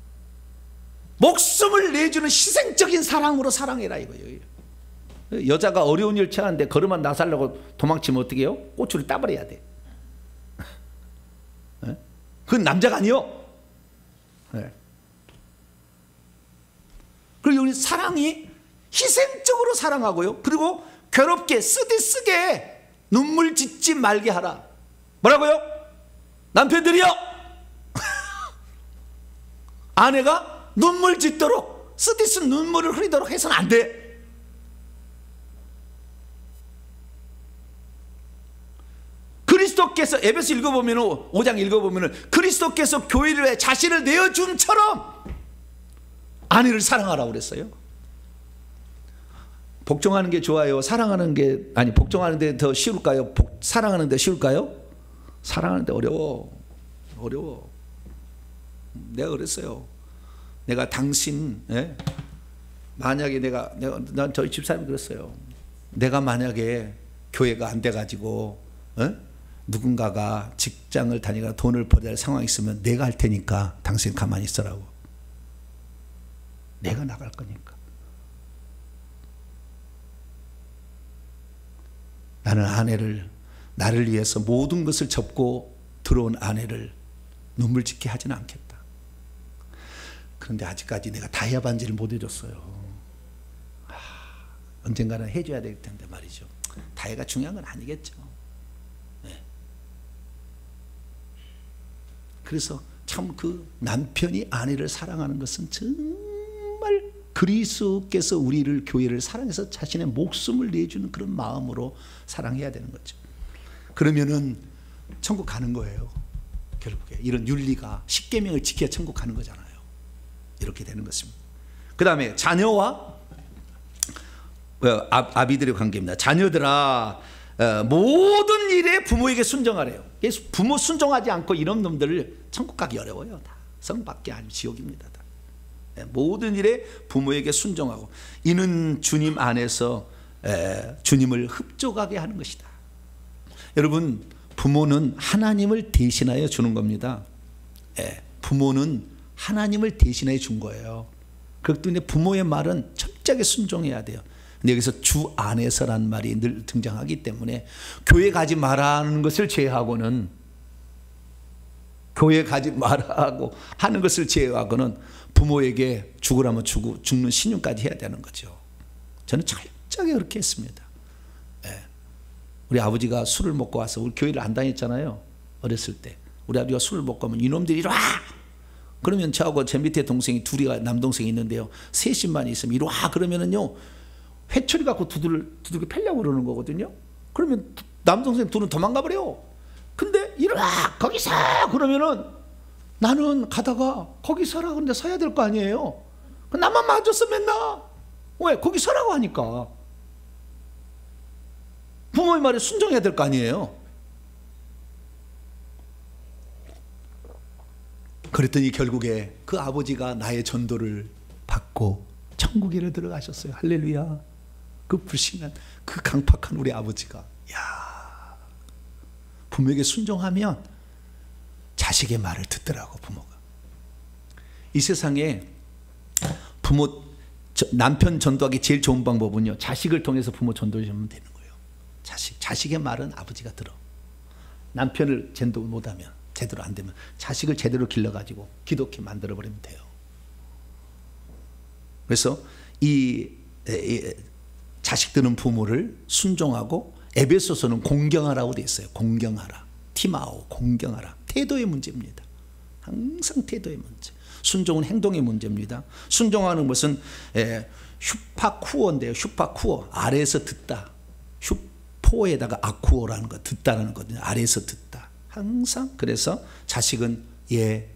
목숨을 내주는 희생적인 사랑으로 사랑해라 이거예요. 여자가 어려운 일 처하는데 걸음만 나서려고 도망치면 어떻게 해요? 꼬추를 따버려야 돼. 그건 남자가 아니요. 그리고 우리 사랑이 희생적으로 사랑하고요. 그리고 괴롭게 쓰디쓰게 눈물 짓지 말게 하라. 뭐라고요? 남편들이요. 아내가 눈물 짓도록 쓰디쓴 눈물을 흘리도록 해서는 안 돼. 그리스도께서 에베소 읽어보면 오 장 읽어보면 그리스도께서 교회를 위해 자신을 내어줌처럼 아내를 사랑하라고 그랬어요. 복종하는 게 좋아요? 사랑하는 게 아니 복종하는 데 더 쉬울까요? 복, 사랑하는 데 쉬울까요? 사랑하는 데 어려워. 어려워. 내가 그랬어요. 내가 당신 예? 만약에 내가 내가 난 저희 집사람이 그랬어요. 내가 만약에 교회가 안 돼 가지고 예? 누군가가 직장을 다니거나 돈을 벌어야 할 상황이 있으면 내가 할 테니까 당신 가만히 있으라고. 내가 나갈 거니까. 나는 아내를 나를 위해서 모든 것을 접고 들어온 아내를 눈물 짓게 하지는 않겠다. 그런데 아직까지 내가 다이아 반지를 못 해줬어요. 아, 언젠가는 해줘야 될 텐데 말이죠. 다이아가 중요한 건 아니겠죠. 네. 그래서 참 그 남편이 아내를 사랑하는 것은 정말 그리스도께서 우리를 교회를 사랑해서 자신의 목숨을 내주는 그런 마음으로 사랑해야 되는 거죠. 그러면은 천국 가는 거예요. 결국에 이런 윤리가 십계명을 지켜야 천국 가는 거잖아요. 이렇게 되는 것입니다. 그 다음에 자녀와 아비들의 관계입니다. 자녀들아 모든 일에 부모에게 순종하래요. 부모 순종하지 않고 이런 놈들을 천국 가기 어려워요. 다 성밖에 아니면 지옥입니다. 다. 모든 일에 부모에게 순종하고 이는 주님 안에서 주님을 흡족하게 하는 것이다. 여러분 부모는 하나님을 대신하여 주는 겁니다. 부모는 하나님을 대신해 준 거예요. 그렇기 때문에 부모의 말은 철저하게 순종해야 돼요. 근데 여기서 주 안에서란 말이 늘 등장하기 때문에 교회 가지 말라는 것을 제외하고는 교회 가지 말라고 하는 것을 제외하고는 부모에게 죽으라면 죽고 죽는 신용까지 해야 되는 거죠. 저는 철저하게 그렇게 했습니다. 네. 우리 아버지가 술을 먹고 와서 우리 교회를 안 다녔잖아요. 어렸을 때 우리 아버지가 술을 먹고 오면 이놈들이 이리 와! 그러면 저하고 제 밑에 동생이 둘이 남동생이 있는데요. 셋이만 있으면 이리 와! 그러면은요 회초리 갖고 두들, 두들겨 패려고 그러는 거거든요. 그러면 남동생 둘은 도망가 버려요. 근데 이리 와! 거기 서! 그러면은 나는 가다가 거기 서라 그런데 서야 될 거 아니에요. 나만 맞았어 맨날. 왜? 거기 서라고 하니까. 부모의 말에 순종해야 될 거 아니에요. 그랬더니 결국에 그 아버지가 나의 전도를 받고 천국에 들어가셨어요. 할렐루야. 그 불신한 그 강팍한 우리 아버지가 야 부모에게 순종하면 자식의 말을 듣더라고. 부모가 이 세상에 부모 남편 전도하기 제일 좋은 방법은요 자식을 통해서 부모 전도해주면 되는 거예요. 자식 자식의 말은 아버지가 들어. 남편을 전도 못하면 제대로 안 되면 자식을 제대로 길러가지고 기독히 만들어버리면 돼요. 그래서 이, 이 자식들은 부모를 순종하고 에베소서는 공경하라고 되어 있어요. 공경하라. 티마오 공경하라. 태도의 문제입니다. 항상 태도의 문제. 순종은 행동의 문제입니다. 순종하는 것은 슈파쿠어인데요. 슈파쿠어 아래에서 듣다. 슈포에다가 아쿠어라는 거 듣다라는 거거든요. 아래에서 듣다. 항상 그래서 자식은 예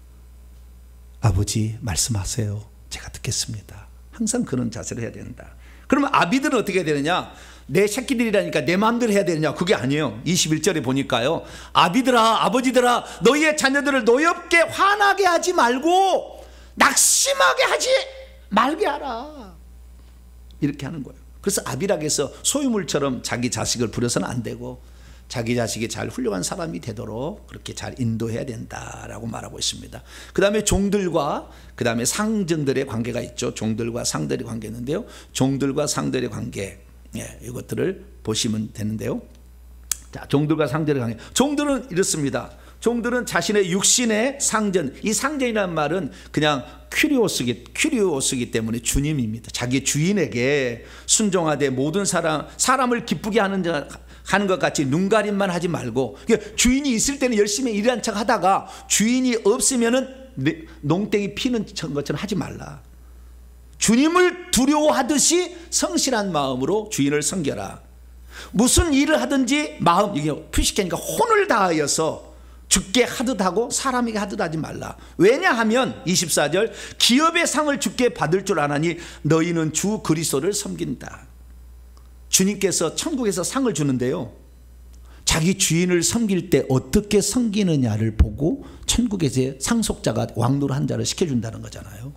아버지 말씀하세요. 제가 듣겠습니다. 항상 그런 자세를 해야 된다. 그러면 아비들은 어떻게 해야 되느냐? 내 새끼들이라니까 내 마음대로 해야 되느냐? 그게 아니에요. 이십일 절에 보니까요, 아비들아 아버지들아 너희의 자녀들을 노엽게 화나게 하지 말고 낙심하게 하지 말게 하라, 이렇게 하는 거예요. 그래서 아비락에서 소유물처럼 자기 자식을 부려서는 안 되고 자기 자식이 잘 훌륭한 사람이 되도록 그렇게 잘 인도해야 된다라고 말하고 있습니다. 그 다음에 종들과 그 다음에 상정들의 관계가 있죠. 종들과 상들의 관계 있는데요, 종들과 상들의 관계, 예, 이것들을 보시면 되는데요. 자, 종들과 상들의 관계. 종들은 이렇습니다. 종들은 자신의 육신의 상전, 이 상전이라는 말은 그냥 큐리오스기, 큐리오스기 때문에 주님입니다. 자기 주인에게 순종하되 모든 사람, 사람을 기쁘게 하는 자, 하는 것 같이 눈가림만 하지 말고, 주인이 있을 때는 열심히 일한 척 하다가 주인이 없으면은 농땡이 피는 것처럼 하지 말라. 주님을 두려워하듯이 성실한 마음으로 주인을 섬겨라. 무슨 일을 하든지 마음, 이게 표식하니까 혼을 다하여서 주께 하듯 하고 사람에게 하듯 하지 말라. 왜냐하면 이십사 절 기업의 상을 주께 받을 줄 아나니 너희는 주 그리스도를 섬긴다. 주님께서 천국에서 상을 주는데요, 자기 주인을 섬길 때 어떻게 섬기느냐를 보고 천국에서 상속자가 왕노로 한 자를 시켜준다는 거잖아요.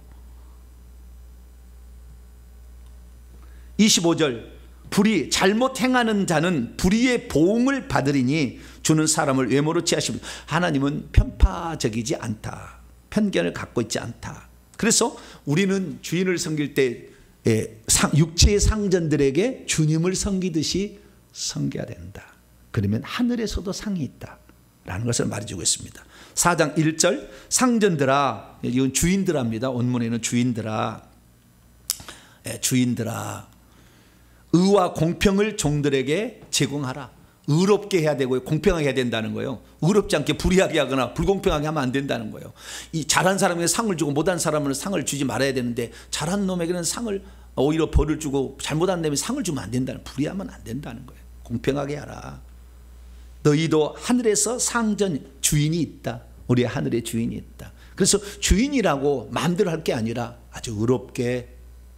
이십오 절 불의 잘못 행하는 자는 불의의 보응을 받으리니 주는 사람을 외모로 취하시면, 하나님은 편파적이지 않다, 편견을 갖고 있지 않다. 그래서 우리는 주인을 섬길 때 육체의 상전들에게 주님을 섬기듯이 섬겨야 된다. 그러면 하늘에서도 상이 있다라는 것을 말해주고 있습니다. 사 장 일 절 상전들아, 이건 주인들합니다. 원문에는 주인들아, 주인들아 의와 공평을 종들에게 제공하라. 의롭게 해야 되고요, 공평하게 해야 된다는 거예요. 의롭지 않게 불의하게 하거나 불공평하게 하면 안 된다는 거예요. 이 잘한 사람에게 상을 주고 못한 사람은 상을 주지 말아야 되는데, 잘한 놈에게는 상을, 오히려 벌을 주고 잘못한 놈에게 상을 주면 안 된다는, 불의하면 안 된다는 거예요. 공평하게 하라. 너희도 하늘에서 상전 주인이 있다. 우리 하늘에 주인이 있다. 그래서 주인이라고 마음대로 할 게 아니라 아주 의롭게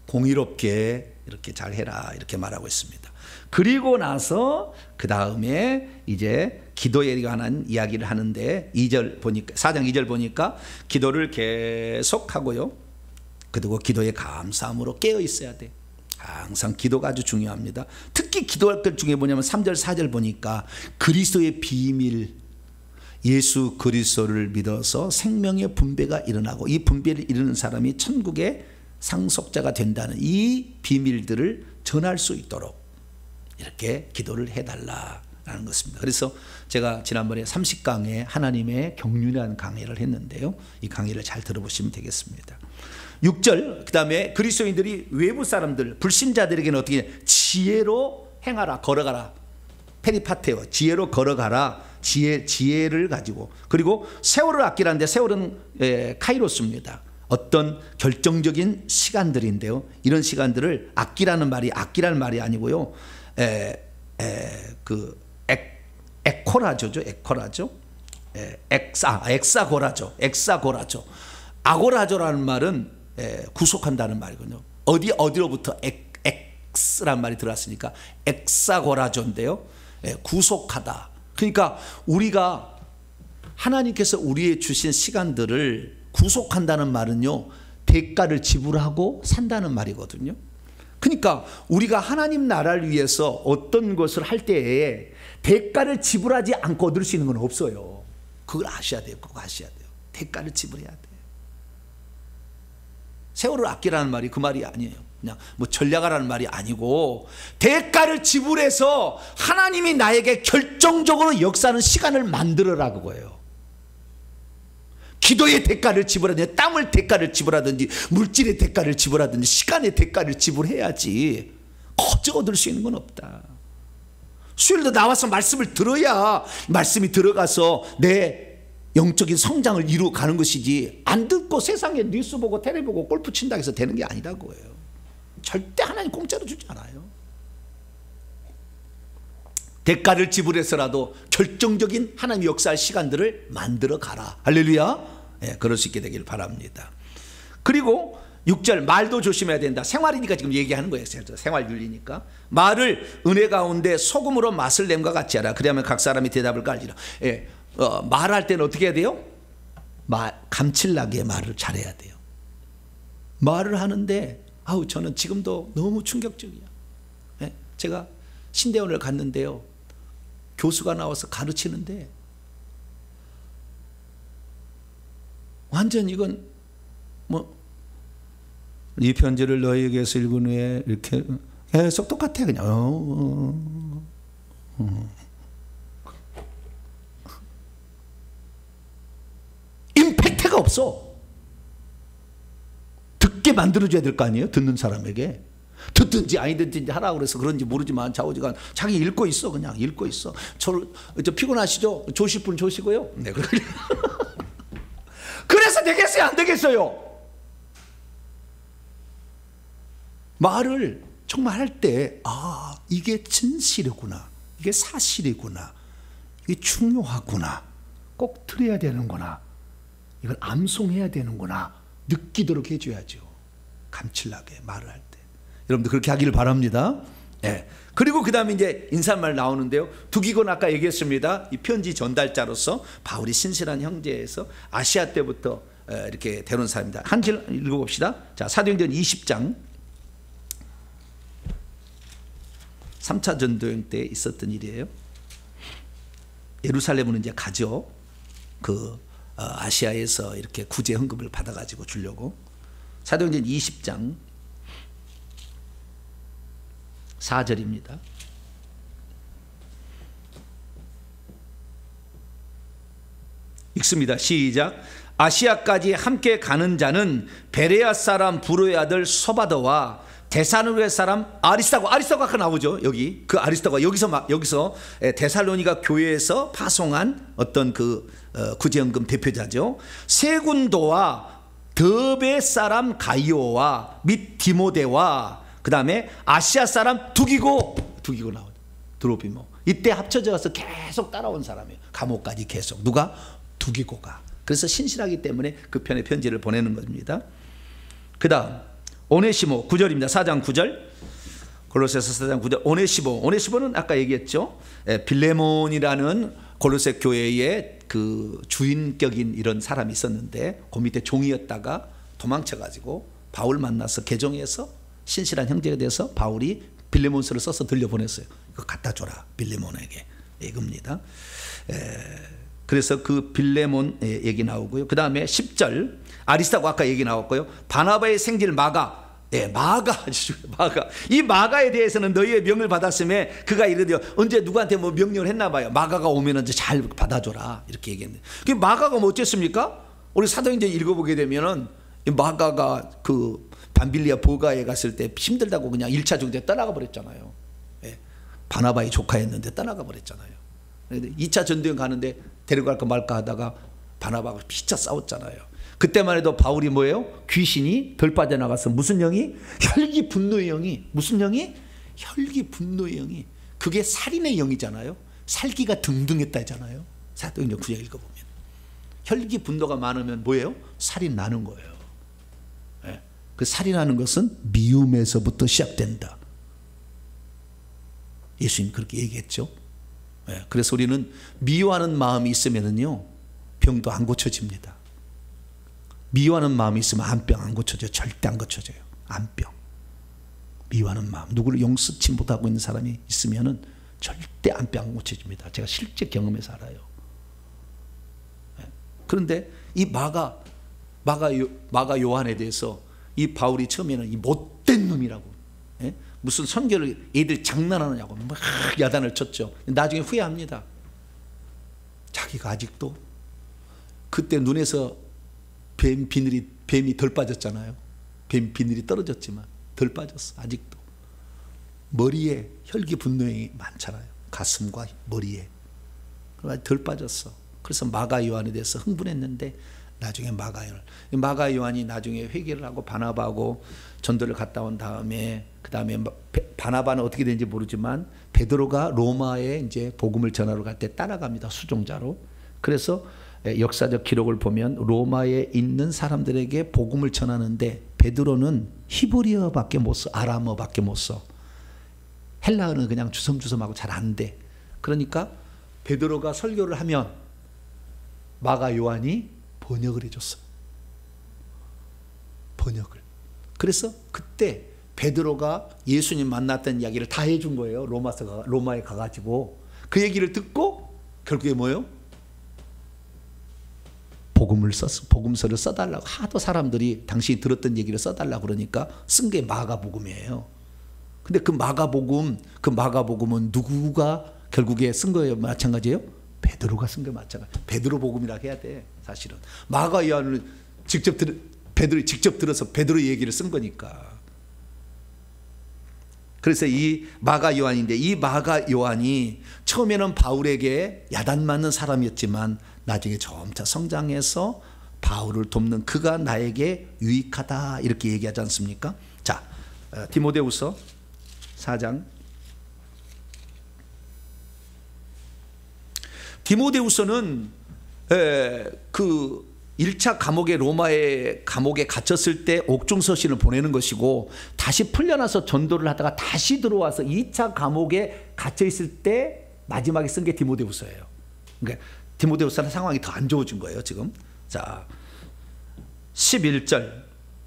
공의롭게 이렇게 잘 해라, 이렇게 말하고 있습니다. 그리고 나서 그 다음에 이제 기도에 관한 이야기를 하는데, 이 절 보니까, 사 장 이 절 보니까 기도를 계속하고요, 그리고 기도에 감사함으로 깨어 있어야 돼. 항상 기도가 아주 중요합니다. 특히 기도할 것 중에 뭐냐면 삼 절 사 절 보니까 그리스도의 비밀, 예수 그리스도를 믿어서 생명의 분배가 일어나고 이 분배를 이루는 사람이 천국의 상속자가 된다는 이 비밀들을 전할 수 있도록 이렇게 기도를 해달라라는 것입니다. 그래서 제가 지난번에 삼십 강에 하나님의 경륜이라는 강의를 했는데요, 이 강의를 잘 들어보시면 되겠습니다. 육 절 그 다음에 그리스도인들이 외부 사람들 불신자들에게는 어떻게 지혜로 행하라, 걸어가라. 페리파테오, 지혜로 걸어가라. 지혜, 지혜를 가지고. 그리고 세월을 아끼라는데 세월은 에, 카이로스입니다. 어떤 결정적인 시간들인데요, 이런 시간들을 아끼라는 말이 아끼라는 말이 아니고요, 에, 에, 그 엑, 에코라조죠. 에코라조. 에, 엑사, 엑사고라조. 엑사고라조. 아고라조라는 말은 에, 구속한다는 말이거든요. 어디 어디로부터 엑, 엑스란 말이 들어왔으니까 엑사고라조인데요, 에, 구속하다. 그러니까 우리가 하나님께서 우리의 주신 시간들을 구속한다는 말은요, 대가를 지불하고 산다는 말이거든요. 그러니까 우리가 하나님 나라를 위해서 어떤 것을 할 때에 대가를 지불하지 않고 얻을 수 있는 건 없어요. 그걸 아셔야 돼요. 그거 아셔야 돼요. 대가를 지불해야 돼요. 세월을 아끼라는 말이 그 말이 아니에요. 그냥 뭐 전략하라는 말이 아니고, 대가를 지불해서 하나님이 나에게 결정적으로 역사하는 시간을 만들어라, 그거예요. 기도의 대가를 지불하든지 땀을 대가를 지불하든지 물질의 대가를 지불하든지 시간의 대가를 지불해야지 거저 얻을 수 있는 건 없다. 수요일도 나와서 말씀을 들어야 말씀이 들어가서 내 영적인 성장을 이루어가는 것이지, 안 듣고 세상에 뉴스 보고 텔레비 보고 골프 친다고 해서 되는 게 아니라고요. 절대 하나님 공짜로 주지 않아요. 대가를 지불해서라도 결정적인 하나님 역사할 시간들을 만들어 가라. 할렐루야. 예, 그럴 수 있게 되길 바랍니다. 그리고 육 절 말도 조심해야 된다. 생활이니까 지금 얘기하는 거예요. 생활윤리니까. 말을 은혜 가운데 소금으로 맛을 냄과 같이 하라. 그러면 각 사람이 대답을 깔리라. 예, 어, 말할 때는 어떻게 해야 돼요? 말, 감칠나게 말을 잘해야 돼요. 말을 하는데 아우 저는 지금도 너무 충격적이야. 예, 제가 신대원을 갔는데요. 교수가 나와서 가르치는데 완전 이건 뭐 이 편지를 너희에게서 읽은 후에 이렇게 계속 똑같아 그냥. 어, 어, 어. 임팩트가 없어. 듣게 만들어줘야 될 거 아니에요? 듣는 사람에게. 듣든지 아니든지 하라고 그래서 그런지 모르지만 좌우지간 자기 읽고 있어. 그냥 읽고 있어. 저, 저 피곤하시죠? 조실 분 조시고요. 네, 그래서 되겠어요? 안 되겠어요? 말을 정말 할 때 아 이게 진실이구나, 이게 사실이구나, 이게 중요하구나, 꼭 들어야 되는구나, 이걸 암송해야 되는구나 느끼도록 해줘야죠. 감칠나게 말을 할 때 여러분들 그렇게 하기를 바랍니다. 예. 그리고 그 다음에 이제 인사말 나오는데요. 두기곤 아까 얘기했습니다. 이 편지 전달자로서 바울이 신실한 형제에서 아시아 때부터 이렇게 데려온 사람입니다. 한 절 읽어봅시다. 자, 사도행전 이십 장 삼 차 전도행 때 있었던 일이에요. 예루살렘으로 이제 가죠. 그 아시아에서 이렇게 구제 헌금을 받아가지고 주려고. 사도행전 이십 장 사 절입니다. 읽습니다. 시작. 아시아까지 함께 가는 자는 베레아 사람 부로의 아들 소바더와 데살로니가 사람 아리스다고, 아리스다고가 나오죠. 여기 그 아리스다고가 여기서 여기서 데살로니가 교회에서 파송한 어떤 그 구제연금 대표자죠. 세군도와 더베 사람 가이오와 및 디모데와 그 다음에 아시아 사람 두기고, 두기고 나오죠. 드로비모. 이때 합쳐져서 계속 따라온 사람이에요. 감옥까지 계속. 누가? 두기고가. 그래서 신실하기 때문에 그 편에 편지를 보내는 겁니다. 그 다음 오네시모 구 절입니다. 사 장 구 절. 골로새서 사 장 구 절. 오네시모. 오네시모는 아까 얘기했죠. 빌레몬이라는 골로새 교회의 그 주인격인 이런 사람이 있었는데 그 밑에 종이었다가 도망쳐가지고 바울 만나서 개종해서 신실한 형제가 돼서 바울이 빌레몬서를 써서 들려보냈어요. 이거 갖다 줘라 빌레몬에게. 이겁니다. 그래서 그 빌레몬 얘기 나오고요. 그 다음에 십 절. 아리스다고 아까 얘기 나왔고요. 바나바의 생질 마가. 예, 마가, 마가. 이 마가에 대해서는 너희의 명을 받았음에 그가 이르되 언제 누구한테 뭐 명령을 했나 봐요. 마가가 오면 이제 잘 받아줘라. 이렇게 얘기했는데. 그 마가가 뭐 어쨌습니까? 우리 사도행전 읽어보게 되면은 마가가 그 밤빌리아 보가에 갔을 때 힘들다고 그냥 일 차 중대 떠나가 버렸잖아요. 예, 바나바의 조카였는데 떠나가 버렸잖아요. 이 차 전도행 가는데 데려갈까 말까 하다가 바나바가 피차 싸웠잖아요. 그때만 해도 바울이 뭐예요? 귀신이 덜 빠져나가서 무슨 영이? 혈기 분노의 영이. 무슨 영이? 혈기 분노의 영이. 그게 살인의 영이잖아요. 살기가 등등했다잖아요. 사도행전 구 장 읽어보면 혈기 분노가 많으면 뭐예요? 살인 나는 거예요. 네. 그 살인하는 것은 미움에서부터 시작된다. 예수님 그렇게 얘기했죠. 네. 그래서 우리는 미워하는 마음이 있으면은요 병도 안 고쳐집니다. 미워하는 마음이 있으면 안병 안 고쳐져요. 절대 안 고쳐져요. 안병. 미워하는 마음. 누구를 용서치 못하고 있는 사람이 있으면 절대 안병 안 고쳐집니다. 제가 실제 경험해서 알아요. 그런데 이 마가, 마가, 요, 마가 요한에 대해서 이 바울이 처음에는 이 못된 놈이라고. 예? 무슨 선교를 애들 장난하느냐고 막 야단을 쳤죠. 나중에 후회합니다. 자기가 아직도 그때 눈에서 뱀 비늘이, 뱀이 덜 빠졌잖아요. 뱀 비늘이 떨어졌지만 덜 빠졌어. 아직도 머리에 혈기 분노형이 많잖아요. 가슴과 머리에 덜 빠졌어. 그래서 마가 요한에 대해서 흥분했는데 나중에 마가 요한 마가 요한이 나중에 회개를 하고 바나바하고 전도를 갔다 온 다음에 그 다음에 바나바는 어떻게 되는지 모르지만 베드로가 로마에 이제 복음을 전하러 갈 때 따라갑니다. 수종자로. 그래서 역사적 기록을 보면 로마에 있는 사람들에게 복음을 전하는데 베드로는 히브리어밖에 못 써, 아람어밖에 못 써. 헬라어는 그냥 주섬주섬하고 잘 안 돼. 그러니까 베드로가 설교를 하면 마가 요한이 번역을 해줬어. 번역을. 그래서 그때 베드로가 예수님 만났던 이야기를 다 해준 거예요. 로마서 로마에 가가지고 그 얘기를 듣고 결국에 뭐예요? 복음을 썼, 복음서를 써달라고 하도 사람들이 당신이 들었던 얘기를 써달라고 그러니까 쓴 게 마가복음이에요. 근데 그 마가복음, 그 마가복음은 누구가 결국에 쓴 거예요? 마찬가지예요? 베드로가 쓴 게 마찬가지. 베드로 복음이라 해야 돼. 사실은 마가 요한을 직접 들, 베드로 직접 들어서 베드로 얘기를 쓴 거니까. 그래서 이 마가 요한인데 이 마가 요한이 처음에는 바울에게 야단 맞는 사람이었지만 나중에 점차 성장해서 바울을 돕는 그가 나에게 유익하다 이렇게 얘기하지 않습니까? 자, 디모데후서 사 장. 디모데후서는 그 일 차 감옥에 로마의 감옥에 갇혔을 때 옥중서신을 보내는 것이고 다시 풀려나서 전도를 하다가 다시 들어와서 이 차 감옥에 갇혀 있을 때 마지막에 쓴 게 디모데후서예요. 그러니까 디모데후서는 상황이 더 안 좋아진 거예요 지금. 자, 십일 절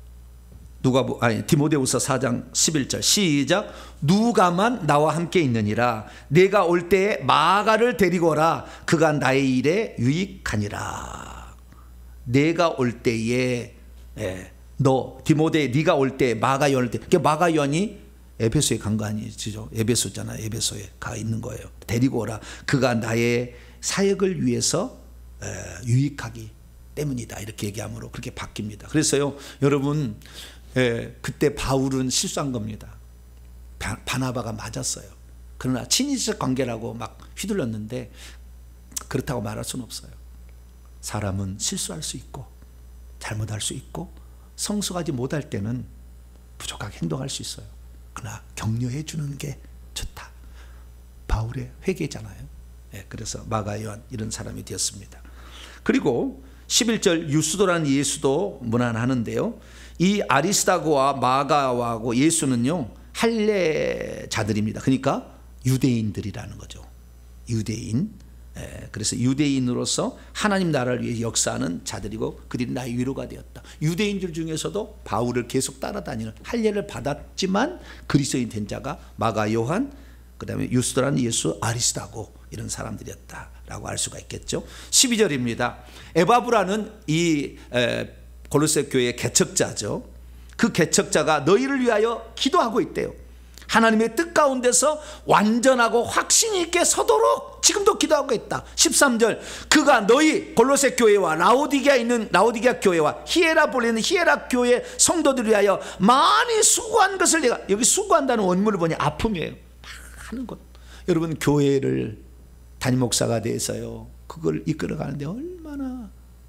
누가 아니 디모데후서 사 장 십일 절 시작. 누가만 나와 함께 있느니라. 내가 올 때에 마가를 데리고 오라. 그가 나의 일에 유익하니라. 내가 올 때에 예, 너 디모데 네가 올 때 마가 요한을 때 그 마가 요한이 에베소에 간 거 아니죠? 에베소잖아. 에베소에 가 있는 거예요. 데리고 오라. 그가 나의 사역을 위해서 에, 유익하기 때문이다. 이렇게 얘기함으로 그렇게 바뀝니다. 그래서요, 여러분, 에, 그때 바울은 실수한 겁니다. 바, 바나바가 맞았어요. 그러나 친인척 관계라고 막 휘둘렀는데 그렇다고 말할 수는 없어요. 사람은 실수할 수 있고 잘못할 수 있고 성숙하지 못할 때는 부족하게 행동할 수 있어요. 그러나 격려해 주는 게 좋다. 바울의 회개잖아요. 네, 그래서 마가 요한 이런 사람이 되었습니다. 그리고 십일 절 유스도라는 예수도 문안하는데요. 이 아리스다고와 마가와고 예수는요 할례자들입니다. 그러니까 유대인들이라는 거죠. 유대인. 예, 그래서 유대인으로서 하나님 나라를 위해 역사하는 자들이고 그들이 나의 위로가 되었다. 유대인들 중에서도 바울을 계속 따라다니는 할례를 받았지만 그리스도인 된 자가 마가 요한, 그 다음에 유스도라는 예수, 아리스다고 이런 사람들이었다라고 알 수가 있겠죠. 십이 절입니다. 에바브라는 이 에, 골로새 교회의 개척자죠. 그 개척자가 너희를 위하여 기도하고 있대요. 하나님의 뜻 가운데서 완전하고 확신 있게 서도록 지금도 기도하고 있다. 십삼 절 그가 너희 골로새 교회와 라오디게아에 있는 라오디게아 교회와 히에라볼에 있는 히에라 교회 성도들을 위하여 많이 수고한 것을 내가, 여기 수고한다는 원문을 보니 아픔이에요. 많은 것. 여러분, 교회를 담임 목사가 돼서요 그걸 이끌어가는데 얼마나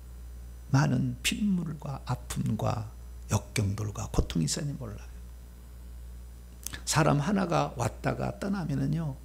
많은 핏물과 아픔과 역경들과 고통이 있었는지 몰라요. 사람 하나가 왔다가 떠나면은요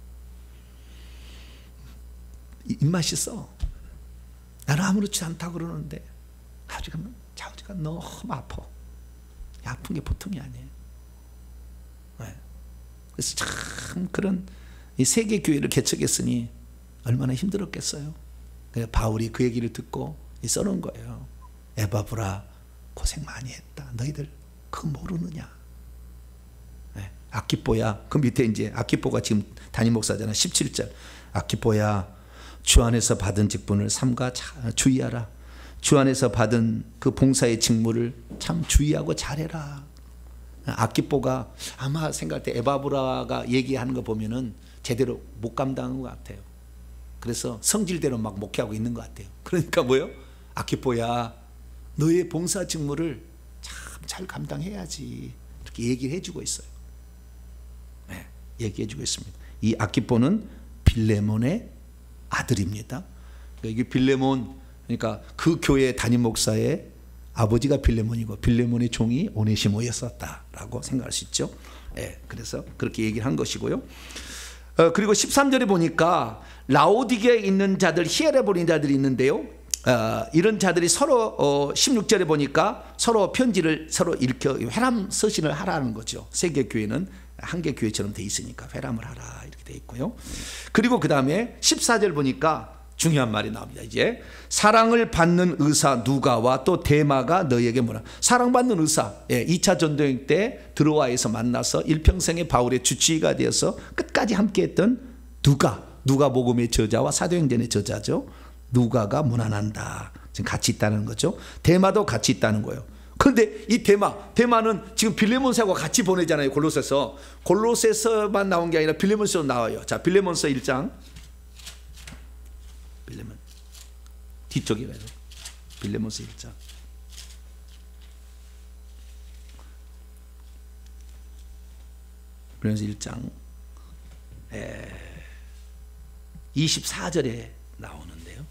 입맛이 써. 나는 아무렇지 않다고 그러는데 아직은 자우지가 너무 아파. 아픈 게 보통이 아니에요. 네. 그래서 참 그런 이 세계 교회를 개척했으니 얼마나 힘들었겠어요. 바울이 그 얘기를 듣고 써놓은 거예요. 에바브라 고생 많이 했다. 너희들 그거 모르느냐. 네. 아키포야, 그 밑에 이제 아키포가 지금 담임 목사잖아. 십칠 절 아키포야 주 안에서 받은 직분을 삼가 주의하라. 주 안에서 받은 그 봉사의 직무를 참 주의하고 잘해라. 아키포가 아마 생각할 때 에바브라가 얘기하는 거 보면은 제대로 못 감당한 것 같아요. 그래서 성질대로 막 목회하고 있는 것 같아요. 그러니까 뭐요? 아키포야 너의 봉사 직무를 참 잘 감당해야지. 이렇게 얘기를 해주고 있어요. 네, 얘기해주고 있습니다. 이 아키포는 빌레몬의 아들입니다. 이게 빌레몬, 그러니까 그 교회 담임 목사의 아버지가 빌레몬이고 빌레몬의 종이 오네시모였었다라고 생각할 수 있죠. 네, 그래서 그렇게 얘기를 한 것이고요. 어, 그리고 십삼 절에 보니까 라오디게에 있는 자들, 히에라볼에 있는 자들이 있는데요. 어, 이런 자들이 서로 어, 십육 절에 보니까 서로 편지를 서로 일으켜 회람 서신을 하라는 거죠. 세계 교회는 한 개 교회처럼 돼 있으니까 회람을 하라 이렇게 돼 있고요. 그리고 그 다음에 십사 절 보니까 중요한 말이 나옵니다. 이제 사랑을 받는 의사 누가와 또 데마가 너희에게 뭐라. 사랑받는 의사, 예, 이 차 전도행 때 드로아에서 만나서 일평생의 바울의 주치의가 되어서 끝까지 함께했던 누가, 누가복음의 저자와 사도행전의 저자죠. 누가가 문안한다. 지금 같이 있다는 거죠. 데마도 같이 있다는 거예요. 그런데 이 데마, 데마는 지금 빌레몬서하고 같이 보내잖아요. 골로새서. 골로새서만 나온 게 아니라 빌레몬서도 나와요. 자, 빌레몬서 일 장. 빌레몬 뒤쪽에 가요. 빌레몬서 일 장. 빌레몬서 일 장 에, 이십사 절에 나오는데요.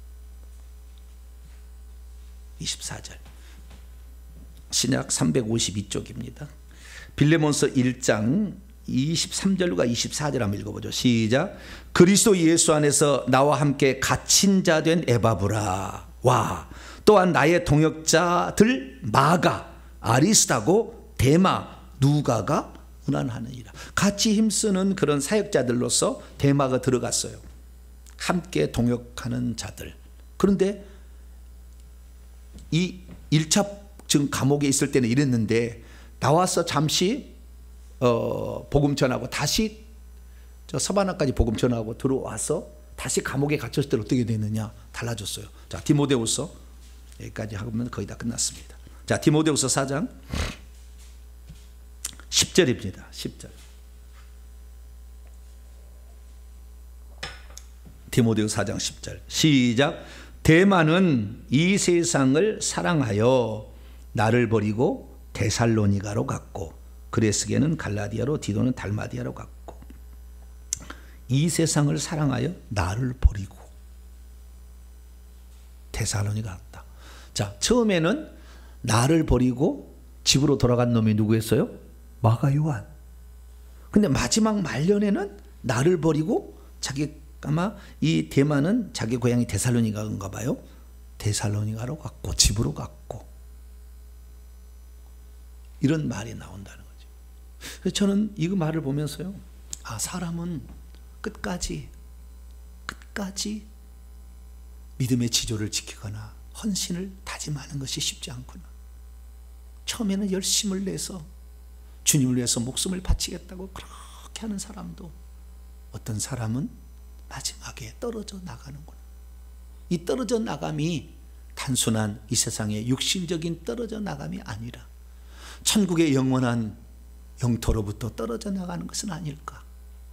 이십사 절. 신약 삼백오십이 쪽입니다. 빌레몬서 일 장 이십삼 절과 이십사 절 한번 읽어보죠. 시작. 그리스도 예수 안에서 나와 함께 갇힌 자 된 에바브라와 또한 나의 동역자들 마가, 아리스타고, 데마, 누가가 문안하느니라. 같이 힘쓰는 그런 사역자들로서 데마가 들어갔어요. 함께 동역하는 자들. 그런데 이 일 차 지금 감옥에 있을 때는 이랬는데 나와서 잠시 어, 복음 전하고 다시 저 서바나까지 복음 전하고 들어와서 다시 감옥에 갇혔을 때 어떻게 됐느냐 달라졌어요. 자, 디모데후서 여기까지 하면 거의 다 끝났습니다. 자, 디모데후서 사 장 십 절입니다. 십 절. 디모데후서 사 장 십 절. 시작. 데마는 이 세상을 사랑하여 나를 버리고 데살로니가로 갔고 그레스게는 갈라디아로 디도는 달마디아로 갔고. 이 세상을 사랑하여 나를 버리고 데살로니가 갔다. 자, 처음에는 나를 버리고 집으로 돌아간 놈이 누구였어요? 마가 요한. 근데 마지막 말년에는 나를 버리고 자기 아마 이 데마는 자기 고향이 데살로니가인가 봐요. 데살로니가로 갔고 집으로 갔고 이런 말이 나온다는 거죠. 그래서 저는 이 말을 보면서요, 아, 사람은 끝까지 끝까지 믿음의 지조를 지키거나 헌신을 다짐하는 것이 쉽지 않구나. 처음에는 열심을 내서 주님을 위해서 목숨을 바치겠다고 그렇게 하는 사람도 어떤 사람은 마지막에 떨어져 나가는구나. 이 떨어져 나감이 단순한 이 세상의 육신적인 떨어져 나감이 아니라 천국의 영원한 영토로부터 떨어져 나가는 것은 아닐까.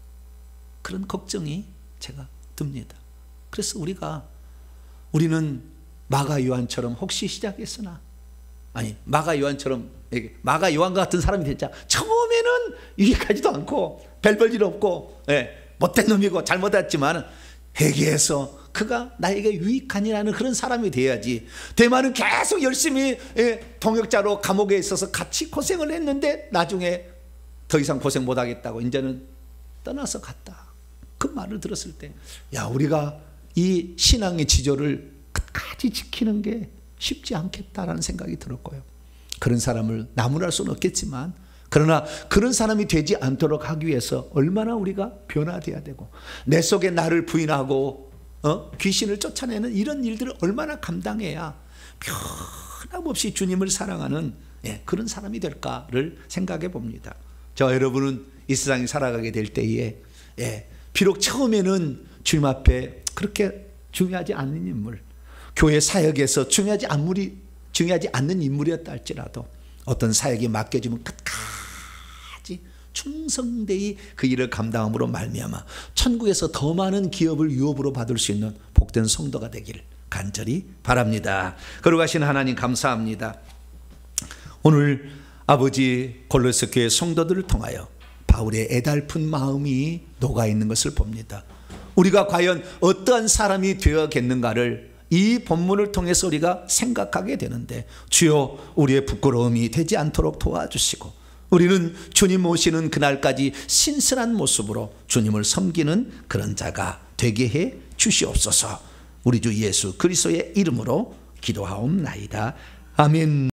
그런 걱정이 제가 듭니다. 그래서 우리가 우리는 마가 요한처럼 혹시 시작했으나 아니 마가 요한처럼 마가 요한 같은 사람이 됐자. 처음에는 유익하지도 않고 별 볼 일 없고 예, 못된 놈이고 잘못했지만 회개해서 그가 나에게 유익하니라는 그런 사람이 돼야지. 데마는 계속 열심히 예, 동역자로 감옥에 있어서 같이 고생을 했는데 나중에 더 이상 고생 못하겠다고 이제는 떠나서 갔다. 그 말을 들었을 때 야, 우리가 이 신앙의 지조를 끝까지 지키는 게 쉽지 않겠다라는 생각이 들었고요. 그런 사람을 나무랄 수는 없겠지만 그러나 그런 사람이 되지 않도록 하기 위해서 얼마나 우리가 변화돼야 되고 내 속에 나를 부인하고 어? 귀신을 쫓아내는 이런 일들을 얼마나 감당해야 변함없이 주님을 사랑하는 예, 그런 사람이 될까를 생각해 봅니다. 저 여러분은 이 세상에 살아가게 될 때에 예, 비록 처음에는 주님 앞에 그렇게 중요하지 않는 인물, 교회 사역에서 중요하지 않물이, 중요하지 않는 인물이었다 할지라도 어떤 사역이 맡겨지면 끝까지 충성되이 그 일을 감당함으로 말미암아 천국에서 더 많은 기업을 유업으로 받을 수 있는 복된 성도가 되기를 간절히 바랍니다. 거룩하신 하나님 감사합니다. 오늘 아버지 골로새 교회 성도들을 통하여 바울의 애달픈 마음이 녹아있는 것을 봅니다. 우리가 과연 어떠한 사람이 되어야겠는가를 이 본문을 통해서 우리가 생각하게 되는데 주여 우리의 부끄러움이 되지 않도록 도와주시고 우리는 주님 오시는 그날까지 신실한 모습으로 주님을 섬기는 그런 자가 되게 해 주시옵소서. 우리 주 예수 그리스도의 이름으로 기도하옵나이다. 아멘.